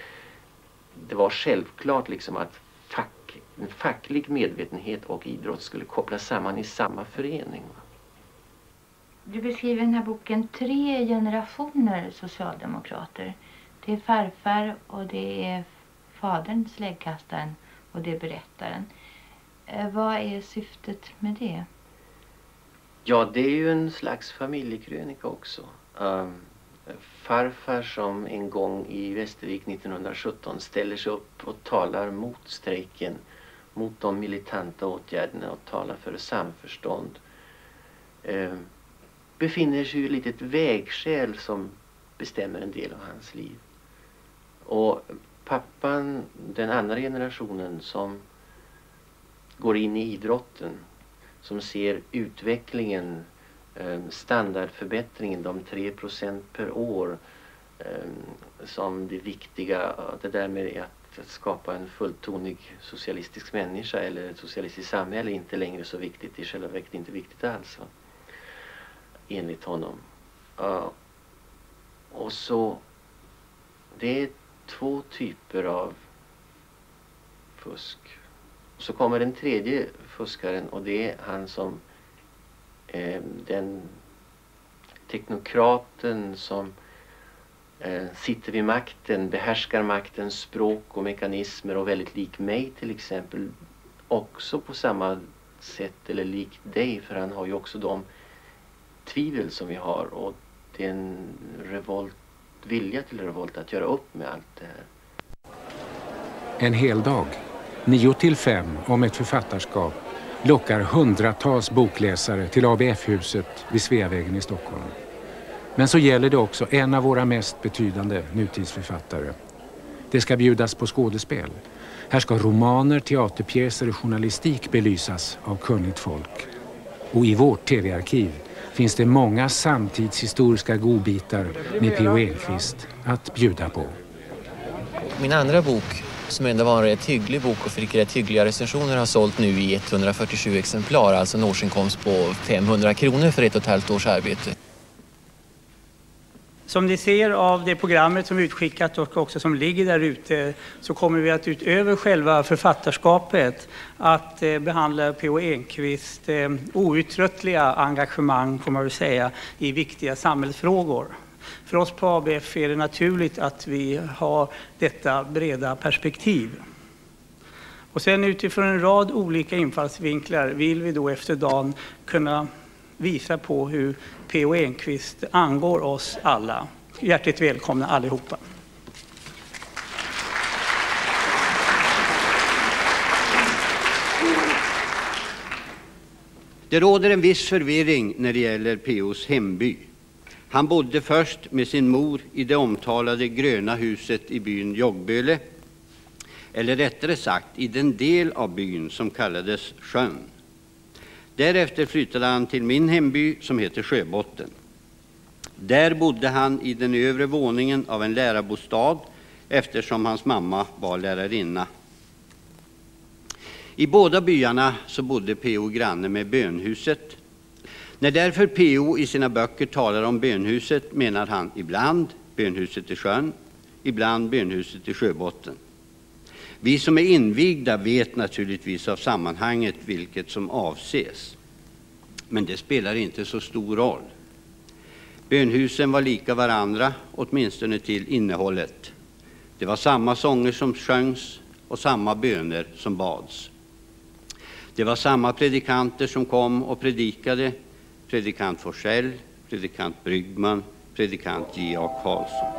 [SPEAKER 4] Det var självklart liksom att en facklig medvetenhet och idrott skulle kopplas samman i samma förening.
[SPEAKER 9] Du beskriver i den här boken 3 generationer socialdemokrater. Det är farfar och det är fadern, släggkastaren, och det är berättaren. Vad är syftet med det?
[SPEAKER 4] Ja, det är ju en slags familjekrönika också. Farfar som en gång i Västervik 1917 ställer sig upp och talar mot strejken, mot de militanta åtgärderna och talar för samförstånd. befinner sig i ett litet vägskäl som bestämmer en del av hans liv. Och pappan, den andra generationen som går in i idrotten, som ser utvecklingen, standardförbättringen, de 3% per år som det viktiga. Det där med att skapa en fulltonig socialistisk människa eller ett socialistiskt samhälle är inte längre så viktigt. Det är själva verket inte viktigt alls, va? Enligt honom. Och så det är 2 typer av fusk. Så kommer den tredje fuskaren, och det är han som den teknokraten som sitter vid makten, behärskar maktens språk och mekanismer, och väldigt lik mig till exempel, också på samma sätt eller lik dig, för han har ju också de tvivel som vi har och den vilja till revolt att göra upp med allt det här.
[SPEAKER 1] En hel dag, 9-5 om ett författarskap, lockar hundratals bokläsare till ABF-huset vid Sveavägen i Stockholm. Men så gäller det också en av våra mest betydande nutidsförfattare. Det ska bjudas på skådespel. Här ska romaner, teaterpjäser och journalistik belysas av kunnigt folk. Och i vårt tv-arkiv finns det många samtidshistoriska godbitar med P.O. Enquist att bjuda på.
[SPEAKER 2] Min andra bok, som ändå var en rätt hygglig bok och fick rätt hyggliga recensioner, har sålt nu i 147 exemplar, alltså en årsinkomst på 500 kronor för 1,5 års arbete.
[SPEAKER 5] Som ni ser av det programmet som är utskickat och också som ligger där ute, så kommer vi att utöver själva författarskapet att behandla P.O. Enquist outtröttliga engagemang, får man väl säga, i viktiga samhällsfrågor. För oss på ABF är det naturligt att vi har detta breda perspektiv. Och sen utifrån en rad olika infallsvinklar vill vi då efter dagen kunna visa på hur P.O. Enquist angår oss alla. Hjärtligt välkomna allihopa.
[SPEAKER 6] Det råder en viss förvirring när det gäller P.O.s hemby. Han bodde först med sin mor i det omtalade gröna huset i byn Joggböle, eller rättare sagt i den del av byn som kallades Sjön. Därefter flyttade han till min hemby som heter Sjöbotten. Där bodde han i den övre våningen av en lärarbostad eftersom hans mamma var lärarinna. I båda byarna så bodde P.O. granne med bönhuset. När därför P.O. i sina böcker talar om bönhuset menar han ibland bönhuset i Sjön, ibland bönhuset i Sjöbotten. Vi som är invigda vet naturligtvis av sammanhanget vilket som avses. Men det spelar inte så stor roll. Bönhusen var lika varandra, åtminstone till innehållet. Det var samma sånger som sjöngs och samma böner som bads. Det var samma predikanter som kom och predikade. Predikant Forsell, predikant Brygman, predikant J.A. Karlsson.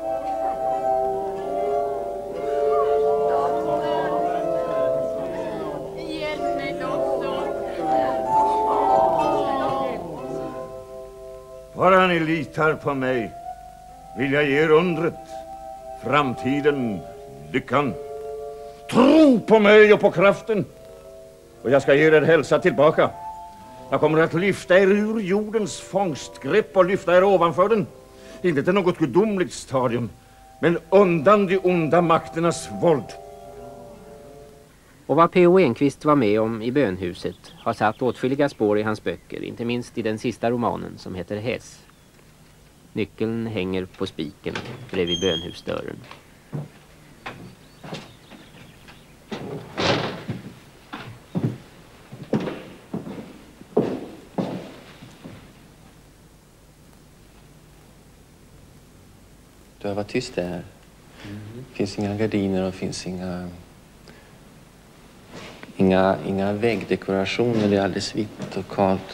[SPEAKER 7] Bara ni litar på mig vill jag ge er undret, framtiden, lyckan. Tro på mig och på kraften, och jag ska ge er hälsa tillbaka. Jag kommer att lyfta er ur jordens fångstgrepp och lyfta er ovanför den. Inte till något gudomligt stadium, men undan de onda makternas våld.
[SPEAKER 10] Och vad P.O. Enquist var med om i bönhuset har satt åtskilliga spår i hans böcker, inte minst i den sista romanen som heter Häss. Nyckeln hänger på spiken bredvid bönhusdörren.
[SPEAKER 2] Du har varit tyst där. Det finns inga gardiner och finns inga väggdekorationer. Det är alldeles vitt och kallt.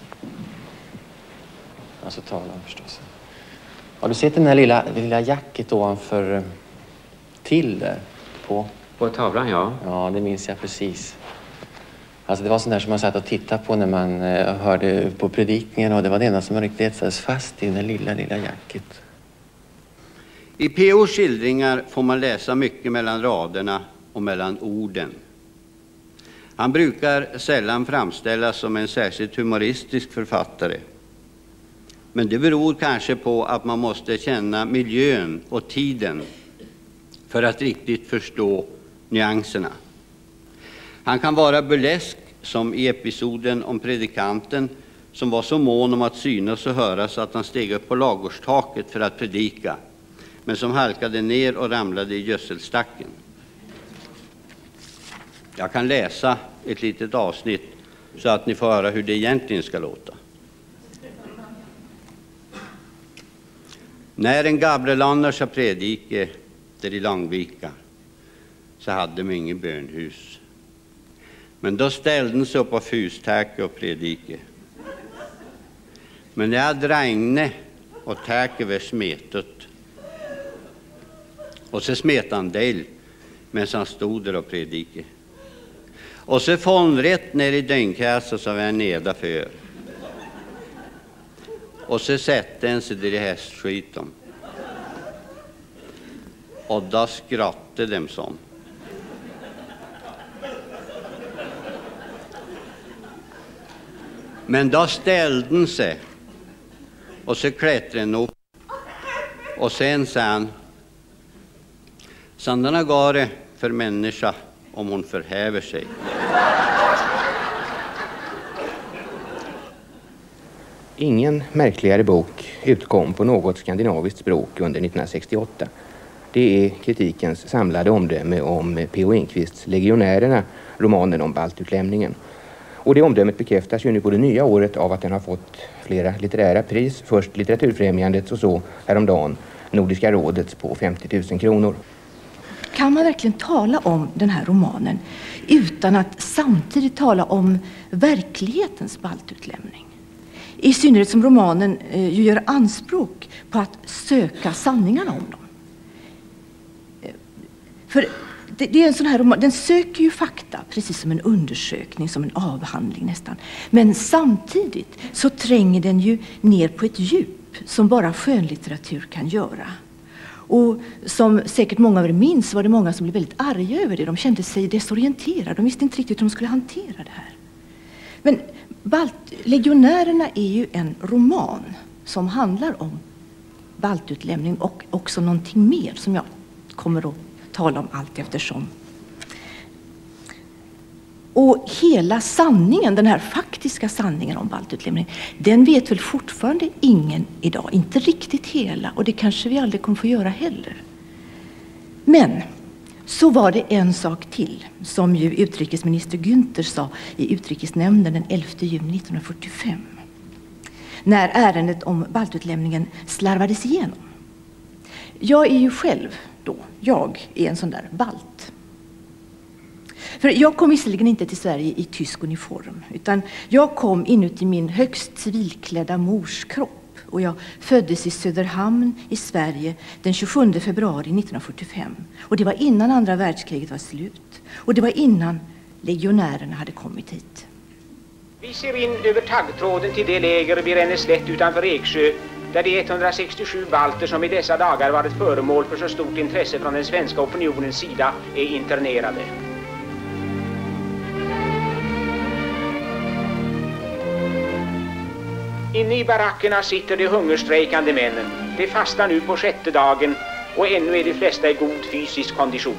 [SPEAKER 2] Alltså talar förstås. Har du sett den här lilla jacket ovanför till där? På
[SPEAKER 10] tavlan, ja.
[SPEAKER 2] Ja, det minns jag precis. Alltså det var sånt där som man satt och tittade på när man hörde på predikningen, och det var det enda som man riktigt etsades fast i, den lilla jacket.
[SPEAKER 6] I P.O. skildringar får man läsa mycket mellan raderna och mellan orden. Han brukar sällan framställas som en särskilt humoristisk författare. Men det beror kanske på att man måste känna miljön och tiden för att riktigt förstå nyanserna. Han kan vara burlesk, som i episoden om predikanten som var så mån om att synas och höras att han steg upp på ladugårdstaket för att predika, men som halkade ner och ramlade i gödselstacken. Jag kan läsa ett litet avsnitt så att ni får höra hur det egentligen ska låta. När en Gabrielander sa predike där i Långvika, så hade de ingen bönhus. Men då ställde de sig upp på fustäket och predike. Men det hade regnet och täket var smetet. Och så smet han del medan han stod där och predike. Och så får han rätt ner i dögnkassan så var han nedanför. Och så sätter han sig där i hästskiten. Och då skrattade de som. Men då ställde han sig och så klättrade han upp. Och sen sa han: Sandarna går det för människa om hon förhäver sig.
[SPEAKER 11] Ingen märkligare bok utkom på något skandinaviskt språk under 1968. Det är kritikens samlade omdöme om P.O. Enquists Legionärerna, romanen om baltutlämningen. Och det omdömet bekräftas ju nu på det nya året av att den har fått flera litterära pris. Först Litteraturfrämjandets och så häromdagen Nordiska rådets på 50 000 kronor.
[SPEAKER 12] Kan man verkligen tala om den här romanen utan att samtidigt tala om verklighetens baltutlämning? I synnerhet som romanen ju gör anspråk på att söka sanningarna om dem. För det är en sån här roman, den söker ju fakta, precis som en undersökning, som en avhandling nästan. Men samtidigt så tränger den ju ner på ett djup som bara skönlitteratur kan göra. Och som säkert många av er minns var det många som blev väldigt arga över det. De kände sig desorienterade, de visste inte riktigt hur de skulle hantera det här. Men Legionärerna är ju en roman som handlar om baltutlämning och också någonting mer som jag kommer att tala om allt eftersom. Och hela sanningen, den här faktiska sanningen om baltutlämning, den vet väl fortfarande ingen idag. Inte riktigt hela, och det kanske vi aldrig kommer få göra heller. Men så var det en sak till som ju utrikesminister Günther sa i utrikesnämnden den 11 juni 1945. När ärendet om baltutlämningen slarvades igenom. Jag är ju själv då, jag är en sån där balt. För jag kom visserligen inte till Sverige i tysk uniform, utan jag kom inuti min högst civilklädda mors kropp. Och jag föddes i Söderhamn i Sverige den 27 februari 1945. Och det var innan andra världskriget var slut. Och det var innan legionärerna hade kommit hit.
[SPEAKER 13] Vi ser in över taggtråden till det läger vid Ränneslätt utanför Eksjö, där de 167 balter som i dessa dagar varit föremål för så stort intresse från den svenska opinionens sida är internerade. Inne i barackerna sitter de hungerstrejkande männen. De fastar nu på 6:e dagen och ännu är de flesta i god fysisk kondition.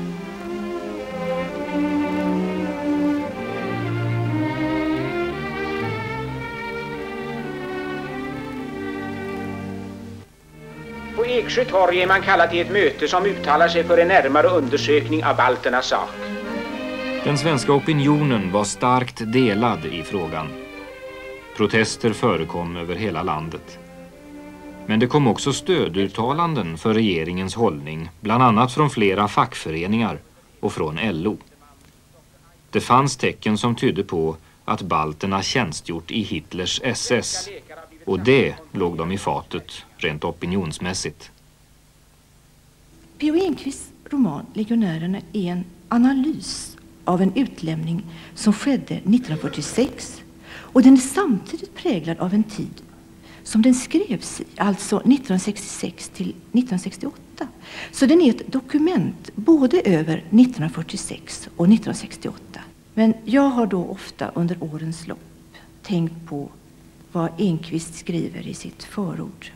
[SPEAKER 13] På Eksjö torg är man kallad till ett möte som uttalar sig för en närmare undersökning av balternas sak.
[SPEAKER 14] Den svenska opinionen var starkt delad i frågan. Protester förekom över hela landet. Men det kom också stöduttalanden för regeringens hållning, bland annat från flera fackföreningar och från LO. Det fanns tecken som tydde på att balterna tjänstgjort i Hitlers SS, och det låg dem i fatet rent opinionsmässigt.
[SPEAKER 12] P.O. Enquists roman Legionärerna är en analys av en utlämning som skedde 1946 och den är samtidigt präglad av en tid som den skrevs i, alltså 1966 till 1968. Så den är ett dokument både över 1946 och 1968. Men jag har då ofta under årens lopp tänkt på vad Enquist skriver i sitt förord.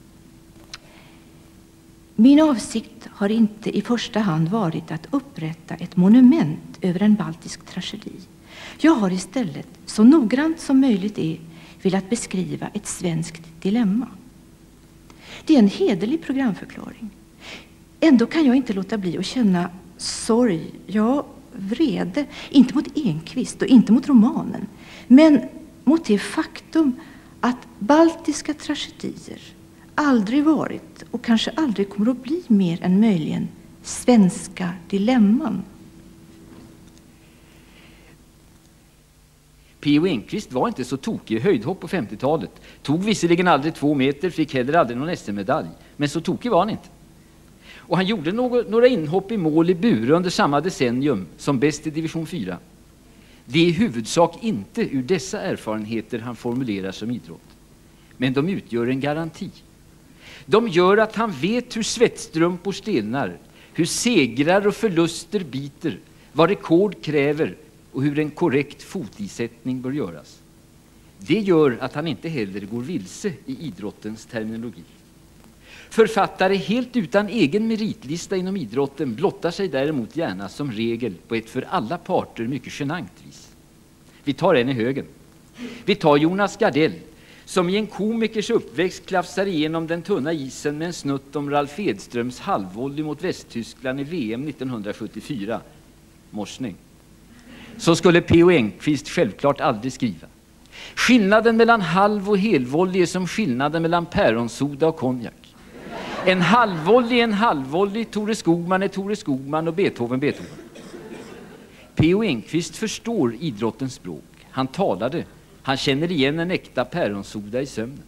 [SPEAKER 12] Min avsikt har inte i första hand varit att upprätta ett monument över en baltisk tragedi. Jag har istället, så noggrant som möjligt velat beskriva ett svenskt dilemma. Det är en hederlig programförklaring. Ändå kan jag inte låta bli att känna sorg, ja, vrede, inte mot Enquist och inte mot romanen, men mot det faktum att baltiska tragedier aldrig varit och kanske aldrig kommer att bli mer än möjligen svenska dilemman.
[SPEAKER 17] P.O. Enquist var inte så tokig i höjdhopp på 50-talet. Tog visserligen aldrig 2 meter, fick heller aldrig någon SM-medalj. Men så tokig var han inte. Och han gjorde några inhopp i mål i Bure under samma decennium som bäst i division 4. Det är i huvudsak inte ur dessa erfarenheter han formulerar som idrott. Men de utgör en garanti. De gör att han vet hur svettstrumpor stelnar, hur segrar och förluster biter, vad rekord kräver och hur en korrekt fotisättning bör göras. Det gör att han inte heller går vilse i idrottens terminologi. Författare helt utan egen meritlista inom idrotten blottar sig däremot gärna som regel på ett för alla parter mycket genant vis. Vi tar en i högen. Vi tar Jonas Gardell, som i en komikers uppväxt klafsar igenom den tunna isen med en snutt om Ralf Edströms halvvolley mot Västtyskland i VM 1974. Morsning. Så skulle P.O. Enquist självklart aldrig skriva. Skillnaden mellan halv- och helvolley är som skillnaden mellan päronsoda och konjak. En halvvolley är en halvvolley, Tore Skogman är Tore Skogman och Beethoven Beethoven. P.O. Enquist förstår idrottens språk. Han talade. Han känner igen en äkta päronsoda i sömnen.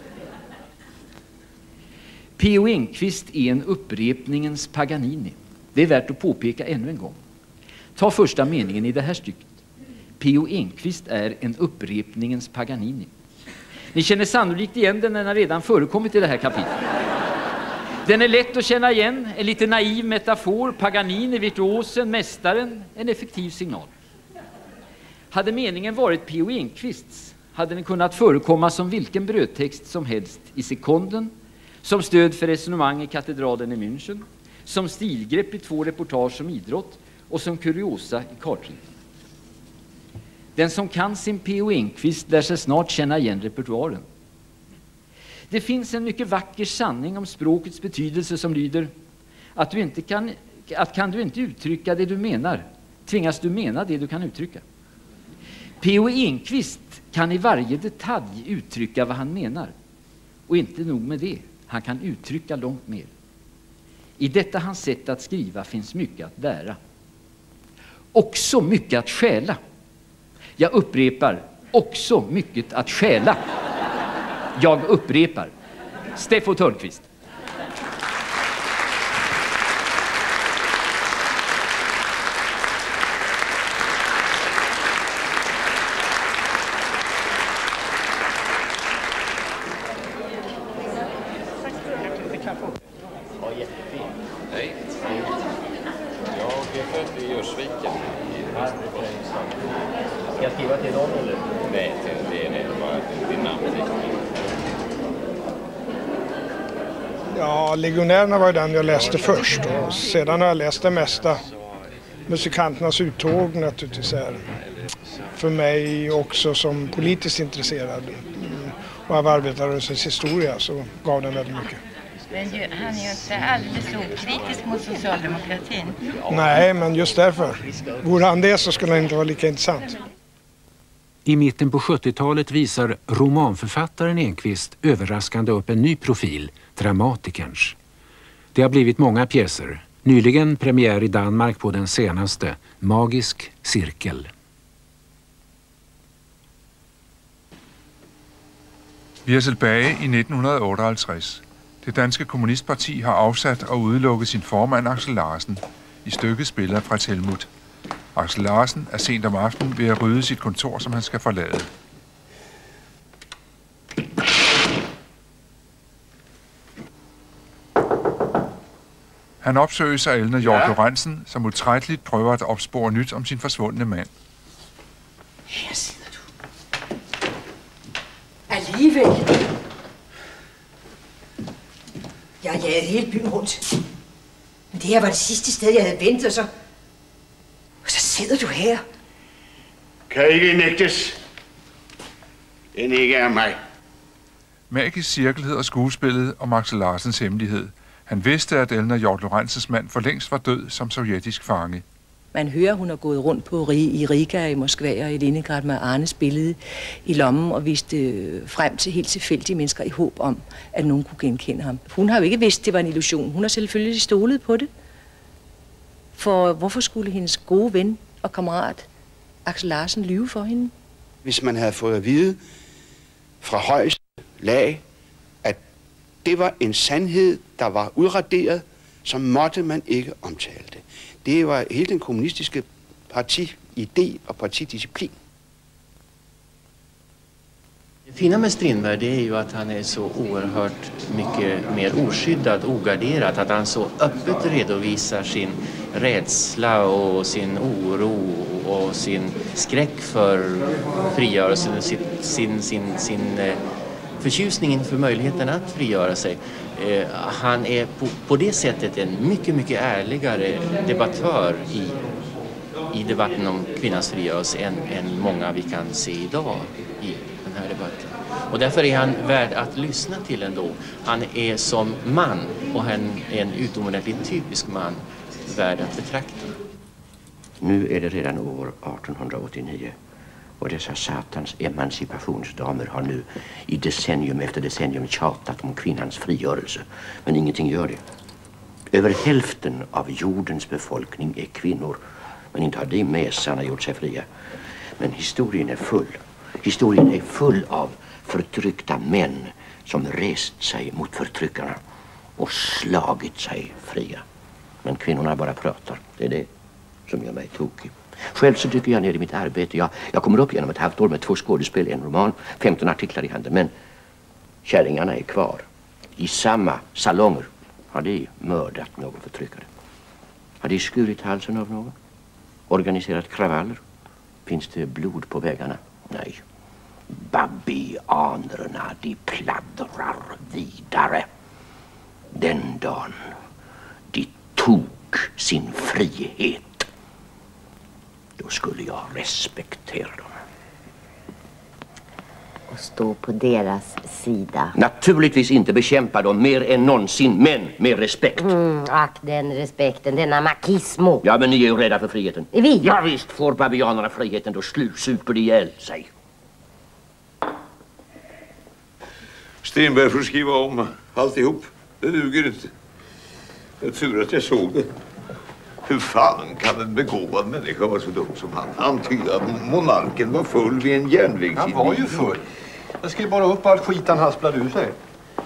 [SPEAKER 17] P.O. Enquist är en upprepningens Paganini. Det är värt att påpeka ännu en gång. Ta första meningen i det här stycket. P.O. Enquist är en upprepningens Paganini. Ni känner sannolikt igen den när den redan förekommit i det här kapitlet. Den är lätt att känna igen, en lite naiv metafor, Paganini, virtuosen, mästaren, en effektiv signal. Hade meningen varit P.O. Enquists hade den kunnat förekomma som vilken brödtext som helst i sekunden, som stöd för resonemang i katedralen i München, som stilgrepp i 2 reportage om idrott och som kuriosa i kartridning. Den som kan sin P.O. Enquist lär sig snart känna igen repertoaren. Det finns en mycket vacker sanning om språkets betydelse som lyder att kan du inte uttrycka det du menar, tvingas du mena det du kan uttrycka. P.O. Enquist kan i varje detalj uttrycka vad han menar. Och inte nog med det, han kan uttrycka långt mer. I detta hans sätt att skriva finns mycket att lära. Också mycket att stjäla. Jag upprepar, också mycket att stjäla. Jag upprepar. Steffo Törnqvist.
[SPEAKER 18] Nej. Jag är född i Görsviken.
[SPEAKER 3] Ska jag skriva till någon eller?
[SPEAKER 18] Nej, det är bara din namnteckning.
[SPEAKER 19] Ja, Legionärerna var den jag läste först. Och sedan har jag läst det mesta. Musikanternas uttåg naturligtvis är för mig också som politiskt intresserad och av arbetarrörelsens historia så gav den väldigt mycket.
[SPEAKER 9] Men han är ju inte alldeles okritisk mot socialdemokratin.
[SPEAKER 19] Nej, men just därför. Vore han det så skulle han inte vara lika intressant.
[SPEAKER 1] I mitten på 70-talet visar romanförfattaren Enquist överraskande upp en ny profil, dramatikerns. Det har blivit många pjäser. Nyligen premiär i Danmark på den senaste, Magisk cirkel.
[SPEAKER 20] Vi er tilbage i 1958. Det danske kommunistparti har afsat og udelukket sin formand Axel Larsen i stykket spillet fra Telmut. Axel Larsen er sent om aftenen ved at rydde sit kontor, som han skal forlade. Han opsøges af Elna Hjort Lorentzen, som utrætteligt prøver at opspore nyt om sin forsvundne mand.
[SPEAKER 21] Her sidder du. Alligevel. Jeg jagede hele byen rundt. Men det her var det sidste sted, jeg havde ventet, og så sidder du her.
[SPEAKER 7] Kan ikke nægtes. Den ikke er mig.
[SPEAKER 20] Magisk cirkel hedder skuespillet om Axel Larsens hemmelighed. Han vidste, at Elna Hjort Lorentzens mand for længst var død som sovjetisk fange.
[SPEAKER 22] Man hører, hun har gået rundt på i Riga, i Moskva og i Leningrad med Arnes billede i lommen og viste frem til helt tilfældige mennesker i håb om, at nogen kunne genkende ham. Hun har jo ikke vidst, det var en illusion. Hun har selvfølgelig stolet på det. For hvorfor skulle hendes gode ven og kammerat Axel Larsen lyve for hende?
[SPEAKER 23] Hvis man havde fået at vide fra højeste lag, at det var en sandhed, der var udraderet, så måtte man ikke omtale det. Det var hele den kommunistiske partiidé och partidisciplin.
[SPEAKER 2] Det fina med Strindberg, det är ju att han är så oerhört mycket mer oskyddad, ogarderad. Att han så öppet redovisar sin rädsla och sin oro och sin skräck för frigörelsen, sin förtjusning inför möjligheten att frigöra sig. Han är på det sättet en mycket ärligare debattör i debatten om kvinnans frigörelse än många vi kan se idag i den här debatten. Och därför är han värd att lyssna till ändå. Han är som man, och han är en utomordentligt typisk man, värd att betrakta.
[SPEAKER 23] Nu är det redan år 1889. Och dessa satans emancipationsdamer har nu i decennium efter decennium tjatat om kvinnans frigörelse. Men ingenting gör det. Över hälften av jordens befolkning är kvinnor. Men inte har de mesarna gjort sig fria. Men historien är full. Historien är full av förtryckta män som rest sig mot förtryckarna och slagit sig fria. Men kvinnorna bara pratar. Det är det som gör mig tokig. Själv så dyker jag ner i mitt arbete. Jag kommer upp genom ett halvt år med 2 skådespel, en roman, 15 artiklar i handen. Men kärringarna är kvar. I samma salonger har de mördat någon förtryckare. Har de skurit halsen av någon? Organiserat kravaller? Finns det blod på vägarna? Nej. Babianerna, de pladdrar vidare. Den dagen de tog sin frihet, då skulle jag respektera dem.
[SPEAKER 24] Och stå på deras sida.
[SPEAKER 23] Naturligtvis inte bekämpa dem mer än någonsin, men med respekt.
[SPEAKER 24] Ack, den respekten, denna makismo.
[SPEAKER 23] Ja, men ni är ju rädda för friheten.
[SPEAKER 24] Vi?
[SPEAKER 23] Ja, visst får babianerna friheten, då super de ihjäl sig.
[SPEAKER 7] Strindberg får skriva om alltihop. Det duger inte. Det är tur att jag såg det. Hur fan kan en begåvad människa vara så dum som han? Antyda att monarken var full vid en järnvägsinvigning.
[SPEAKER 8] Han var ju full. Jag skrev bara upp allt skit han hasplade ur sig.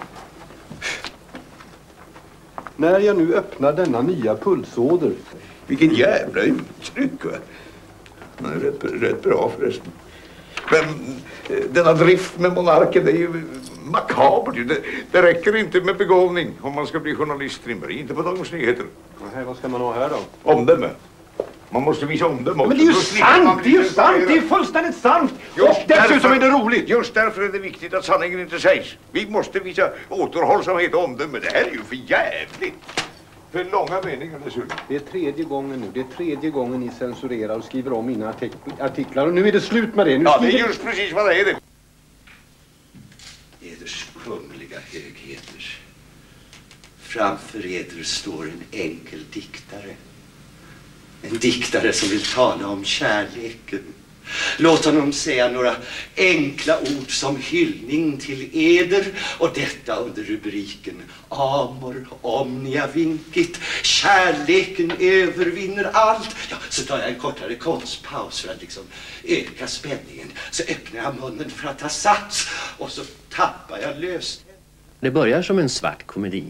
[SPEAKER 8] När jag nu öppnar denna nya pulsåder.
[SPEAKER 7] Vilken jävla uttryck, va? Han är rätt bra förresten. Men denna drift med monarken, det är ju makabert. Det räcker inte med begåvning om man ska bli journalist, Strindberg. Inte på Dagens Nyheter.
[SPEAKER 8] Nej, vad ska man ha här då?
[SPEAKER 7] Omdöme. Man måste visa omdöme också.
[SPEAKER 8] Men det är ju sant! Det är ju sant! Det är fullständigt sant! Och dessutom är det roligt!
[SPEAKER 7] Just därför är det viktigt att sanningen inte sägs. Vi måste visa återhållsamhet och omdöme. Det här är ju för jävligt. För långa meningar dessutom.
[SPEAKER 8] Det är 3:e gången nu. Det är 3:e gången ni censurerar och skriver om mina artiklar. Och nu är det slut med det. Nu
[SPEAKER 7] det är just precis vad det är det.
[SPEAKER 25] Eders kungliga högheters. Framför eder står en enkel diktare. En diktare som vill tala om kärleken. Låt honom säga några enkla ord som hyllning till eder, och detta under rubriken Amor omnia vincit. Kärleken övervinner allt. Ja, så tar jag en kortare konstpaus för att liksom öka spänningen. Så öppnar jag munnen för att ta sats, och så tappar jag löst.
[SPEAKER 2] Det börjar som en svart komedi.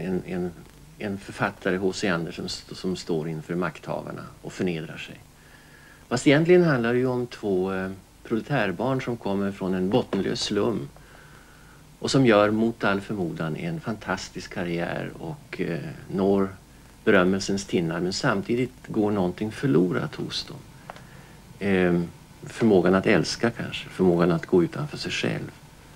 [SPEAKER 2] En författare, H.C. Andersen, som står inför makthavarna och förnedrar sig. Fast egentligen handlar det ju om två proletärbarn som kommer från en bottenlös slum och som gör mot all förmodan en fantastisk karriär och når berömmelsens tinnar, men samtidigt går någonting förlorat hos dem. Förmågan att älska kanske, förmågan att gå utanför sig själv.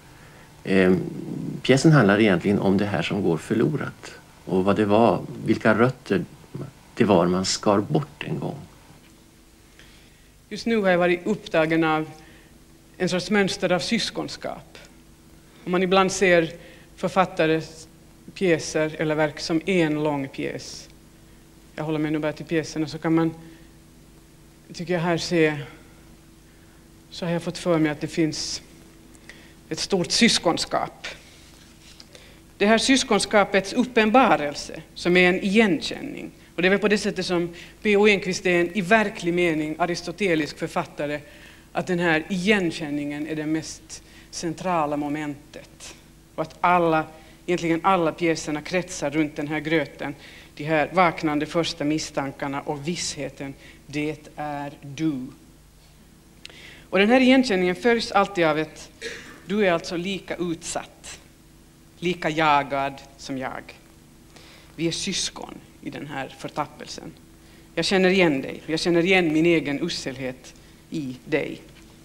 [SPEAKER 2] Pjäsen handlar egentligen om det här som går förlorat och vad det var, vilka rötter det var man skar bort en gång.
[SPEAKER 4] Just nu har jag varit upptagen av en sorts mönster av syskonskap. Om man ibland ser författares pjäser eller verk som en lång pjäs, jag håller mig nu bara till pjäserna, så kan man, tycker jag här se, så har jag fått för mig att det finns ett stort syskonskap. Det här syskonskapets uppenbarelse som är en igenkänning. Och det är väl på det sättet som P.O. Enquist är en i verklig mening aristotelisk författare, att den här igenkänningen är det mest centrala momentet. Och att egentligen alla pjäserna kretsar runt den här gröten. De här vaknande första misstankarna och vissheten, det är du. Och den här igenkänningen följs alltid av ett, du är alltså lika utsatt, lika jagad som jag. Vi är syskon i den här förtappelsen. Jag känner igen dig, jag känner igen min egen usselhet i dig.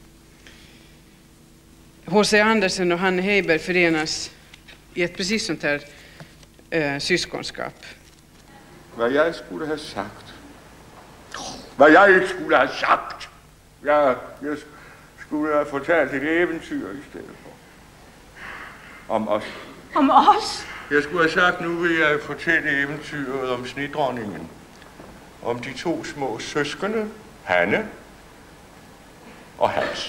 [SPEAKER 4] H.C. Andersen och Hanne Heiberg förenas i ett precis sånt här syskonskap.
[SPEAKER 7] Vad jag skulle ha sagt. Vad jag skulle ha sagt. Jag skulle ha fortalt ett äventyr istället för. Om oss.
[SPEAKER 21] Om oss?
[SPEAKER 7] Jag skulle ha sagt, nu vill jag fortælle eventyret om snedronningen. Om de to små søskende, Hanne og Hans.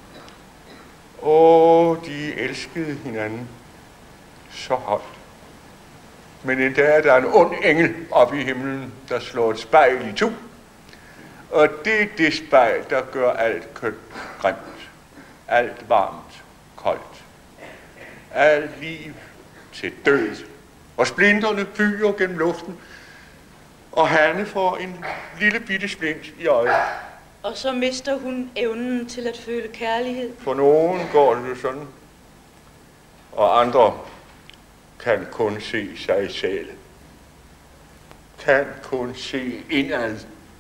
[SPEAKER 7] Og de elskede hinanden så højt. Men en dag er der en ond engel oppe i himlen, der slår et spejl i to. Og det er det spejl, der gør alt kønt grimt. Alt varmt, koldt. Alt liv til død. Og splinterne fyrer gennem luften. Og Hanne får en lille bitte splint i øjet.
[SPEAKER 5] Og så mister hun evnen til at føle kærlighed.
[SPEAKER 7] For nogen går det sådan. Og andre kan kun se sig selv. Kan kun se indad.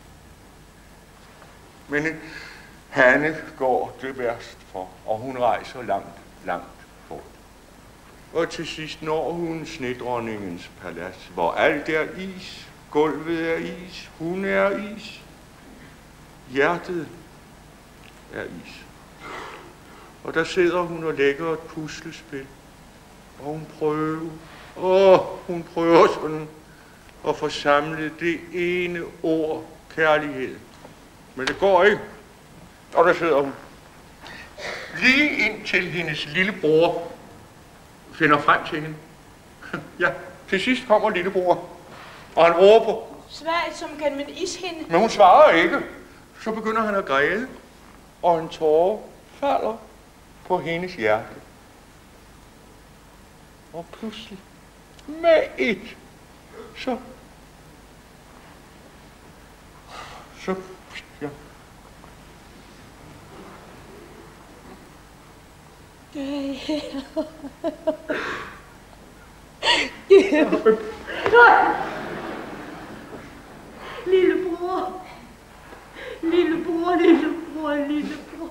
[SPEAKER 7] Men Hanne går det værst for, og hun rejser langt, langt bort. Og til sidst når hun snedronningens palads, hvor alt er is, gulvet er is, hun er is, hjertet er is. Og der sidder hun og lægger et puslespil, og hun prøver sådan at få samlet det ene ord, kærlighed. Men det går ikke. Og der sidder hun. Lige indtil hendes lillebror finder frem til hende. Ja, til sidst kommer lillebror, og han råber.
[SPEAKER 5] Svært som kan man ishinde.
[SPEAKER 7] Men hun svarer ikke. Så begynder han at græde, og en tåre falder på hendes hjerte. Og pludselig, med et, så ja.
[SPEAKER 5] Lillebror. Lillebror, lillebror, lillebror.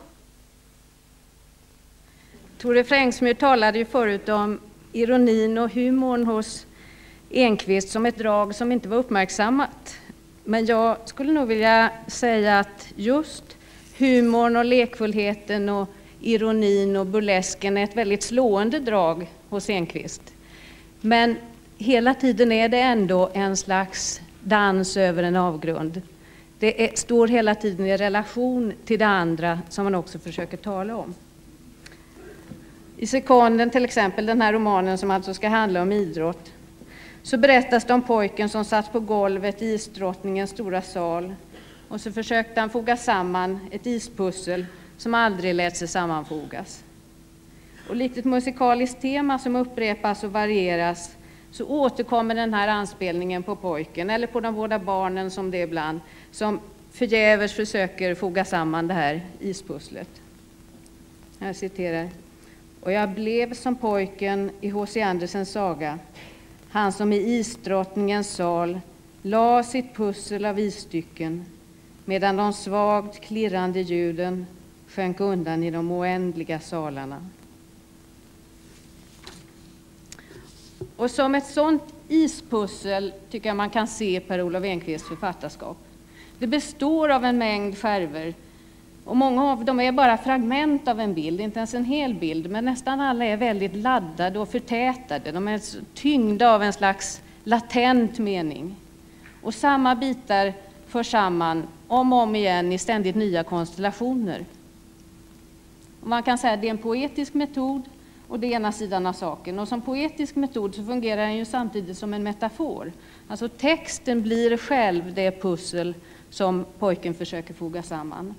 [SPEAKER 10] Tore Frängsmyr talade ju förut om ironin och humorn hos Enquist som ett drag som inte var uppmärksammat. Men jag skulle nog vilja säga att just humorn och lekfullheten och ironin och burlesken är ett väldigt slående drag hos Enquist. Men hela tiden är det ändå en slags dans över en avgrund. Det står hela tiden i relation till det andra som man också försöker tala om. I Sekunden till exempel, den här romanen som alltså ska handla om idrott, så berättas det om pojken som satt på golvet i isdrottningens stora sal och så försökte han foga samman ett ispussel som aldrig lät sig sammanfogas. Och likt ett musikaliskt tema som upprepas och varieras så återkommer den här anspelningen på pojken eller på de båda barnen som det är ibland som förgäves försöker foga samman det här ispusslet. Jag citerar. Och jag blev som pojken i H.C. Andersens saga, han som i isdrottningens sal la sitt pussel av isstycken, medan de svagt klirrande ljuden sjönk undan i de oändliga salarna. Och som ett sånt ispussel tycker jag man kan se Per-Olof Enquists författarskap. Det består av en mängd skärvor, och många av dem är bara fragment av en bild, inte ens en hel bild, men nästan alla är väldigt laddade och förtätade. De är tyngda av en slags latent mening. Och samma bitar förs samman om och om igen i ständigt nya konstellationer. Och man kan säga att det är en poetisk metod, och det är ena sidan av saken. Och som poetisk metod så fungerar den ju samtidigt som en metafor. Alltså texten blir själv det pussel som pojken försöker foga samman.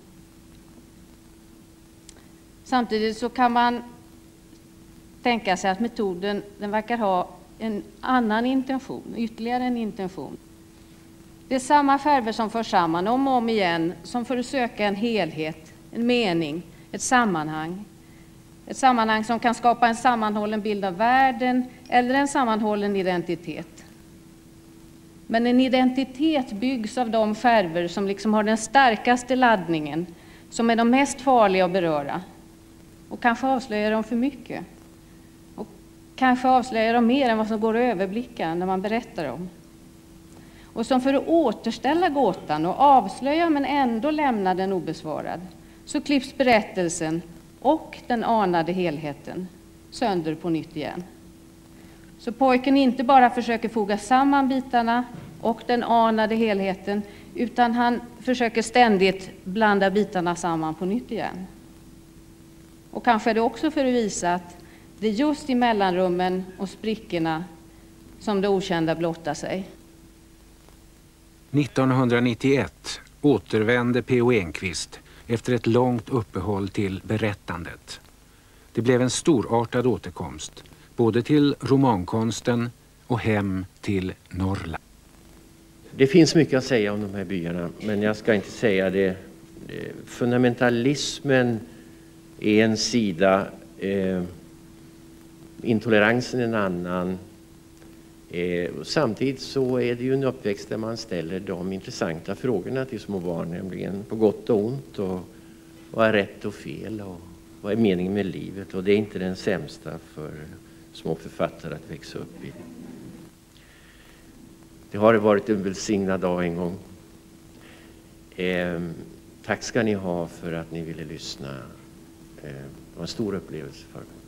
[SPEAKER 10] Samtidigt så kan man tänka sig att metoden den verkar ha en annan intention, ytterligare en intention. Det är samma skärvor som förs samman om och om igen som för att söka en helhet, en mening, ett sammanhang. Ett sammanhang som kan skapa en sammanhållen bild av världen eller en sammanhållen identitet. Men en identitet byggs av de skärvor som liksom har den starkaste laddningen, som är de mest farliga att beröra. Och kanske avslöjar de för mycket. Och kanske avslöjar de mer än vad som går att överblicka när man berättar om. Och som för att återställa gåtan och avslöja men ändå lämna den obesvarad, så klipps berättelsen och den anade helheten sönder på nytt igen. Så pojken inte bara försöker foga samman bitarna och den anade helheten, utan han försöker ständigt blanda bitarna samman på nytt igen. Och kanske är det också för att visa att det är just i mellanrummen och sprickorna som det okända blottar sig.
[SPEAKER 1] 1991 återvände P.O. Enquist efter ett långt uppehåll till berättandet. Det blev en storartad återkomst, både till romankonsten och hem till Norrland.
[SPEAKER 3] Det finns mycket att säga om de här byarna, men jag ska inte säga det. Fundamentalismen är en sida, intoleransen en annan. Samtidigt så är det ju en uppväxt där man ställer de intressanta frågorna till små barn, nämligen på gott och ont, och vad är rätt och fel, och vad är meningen med livet, och det är inte den sämsta för små författare att växa upp i. Det har varit en välsignad dag en gång. Tack ska ni ha för att ni ville lyssna. Det var en stor upplevelse för mig.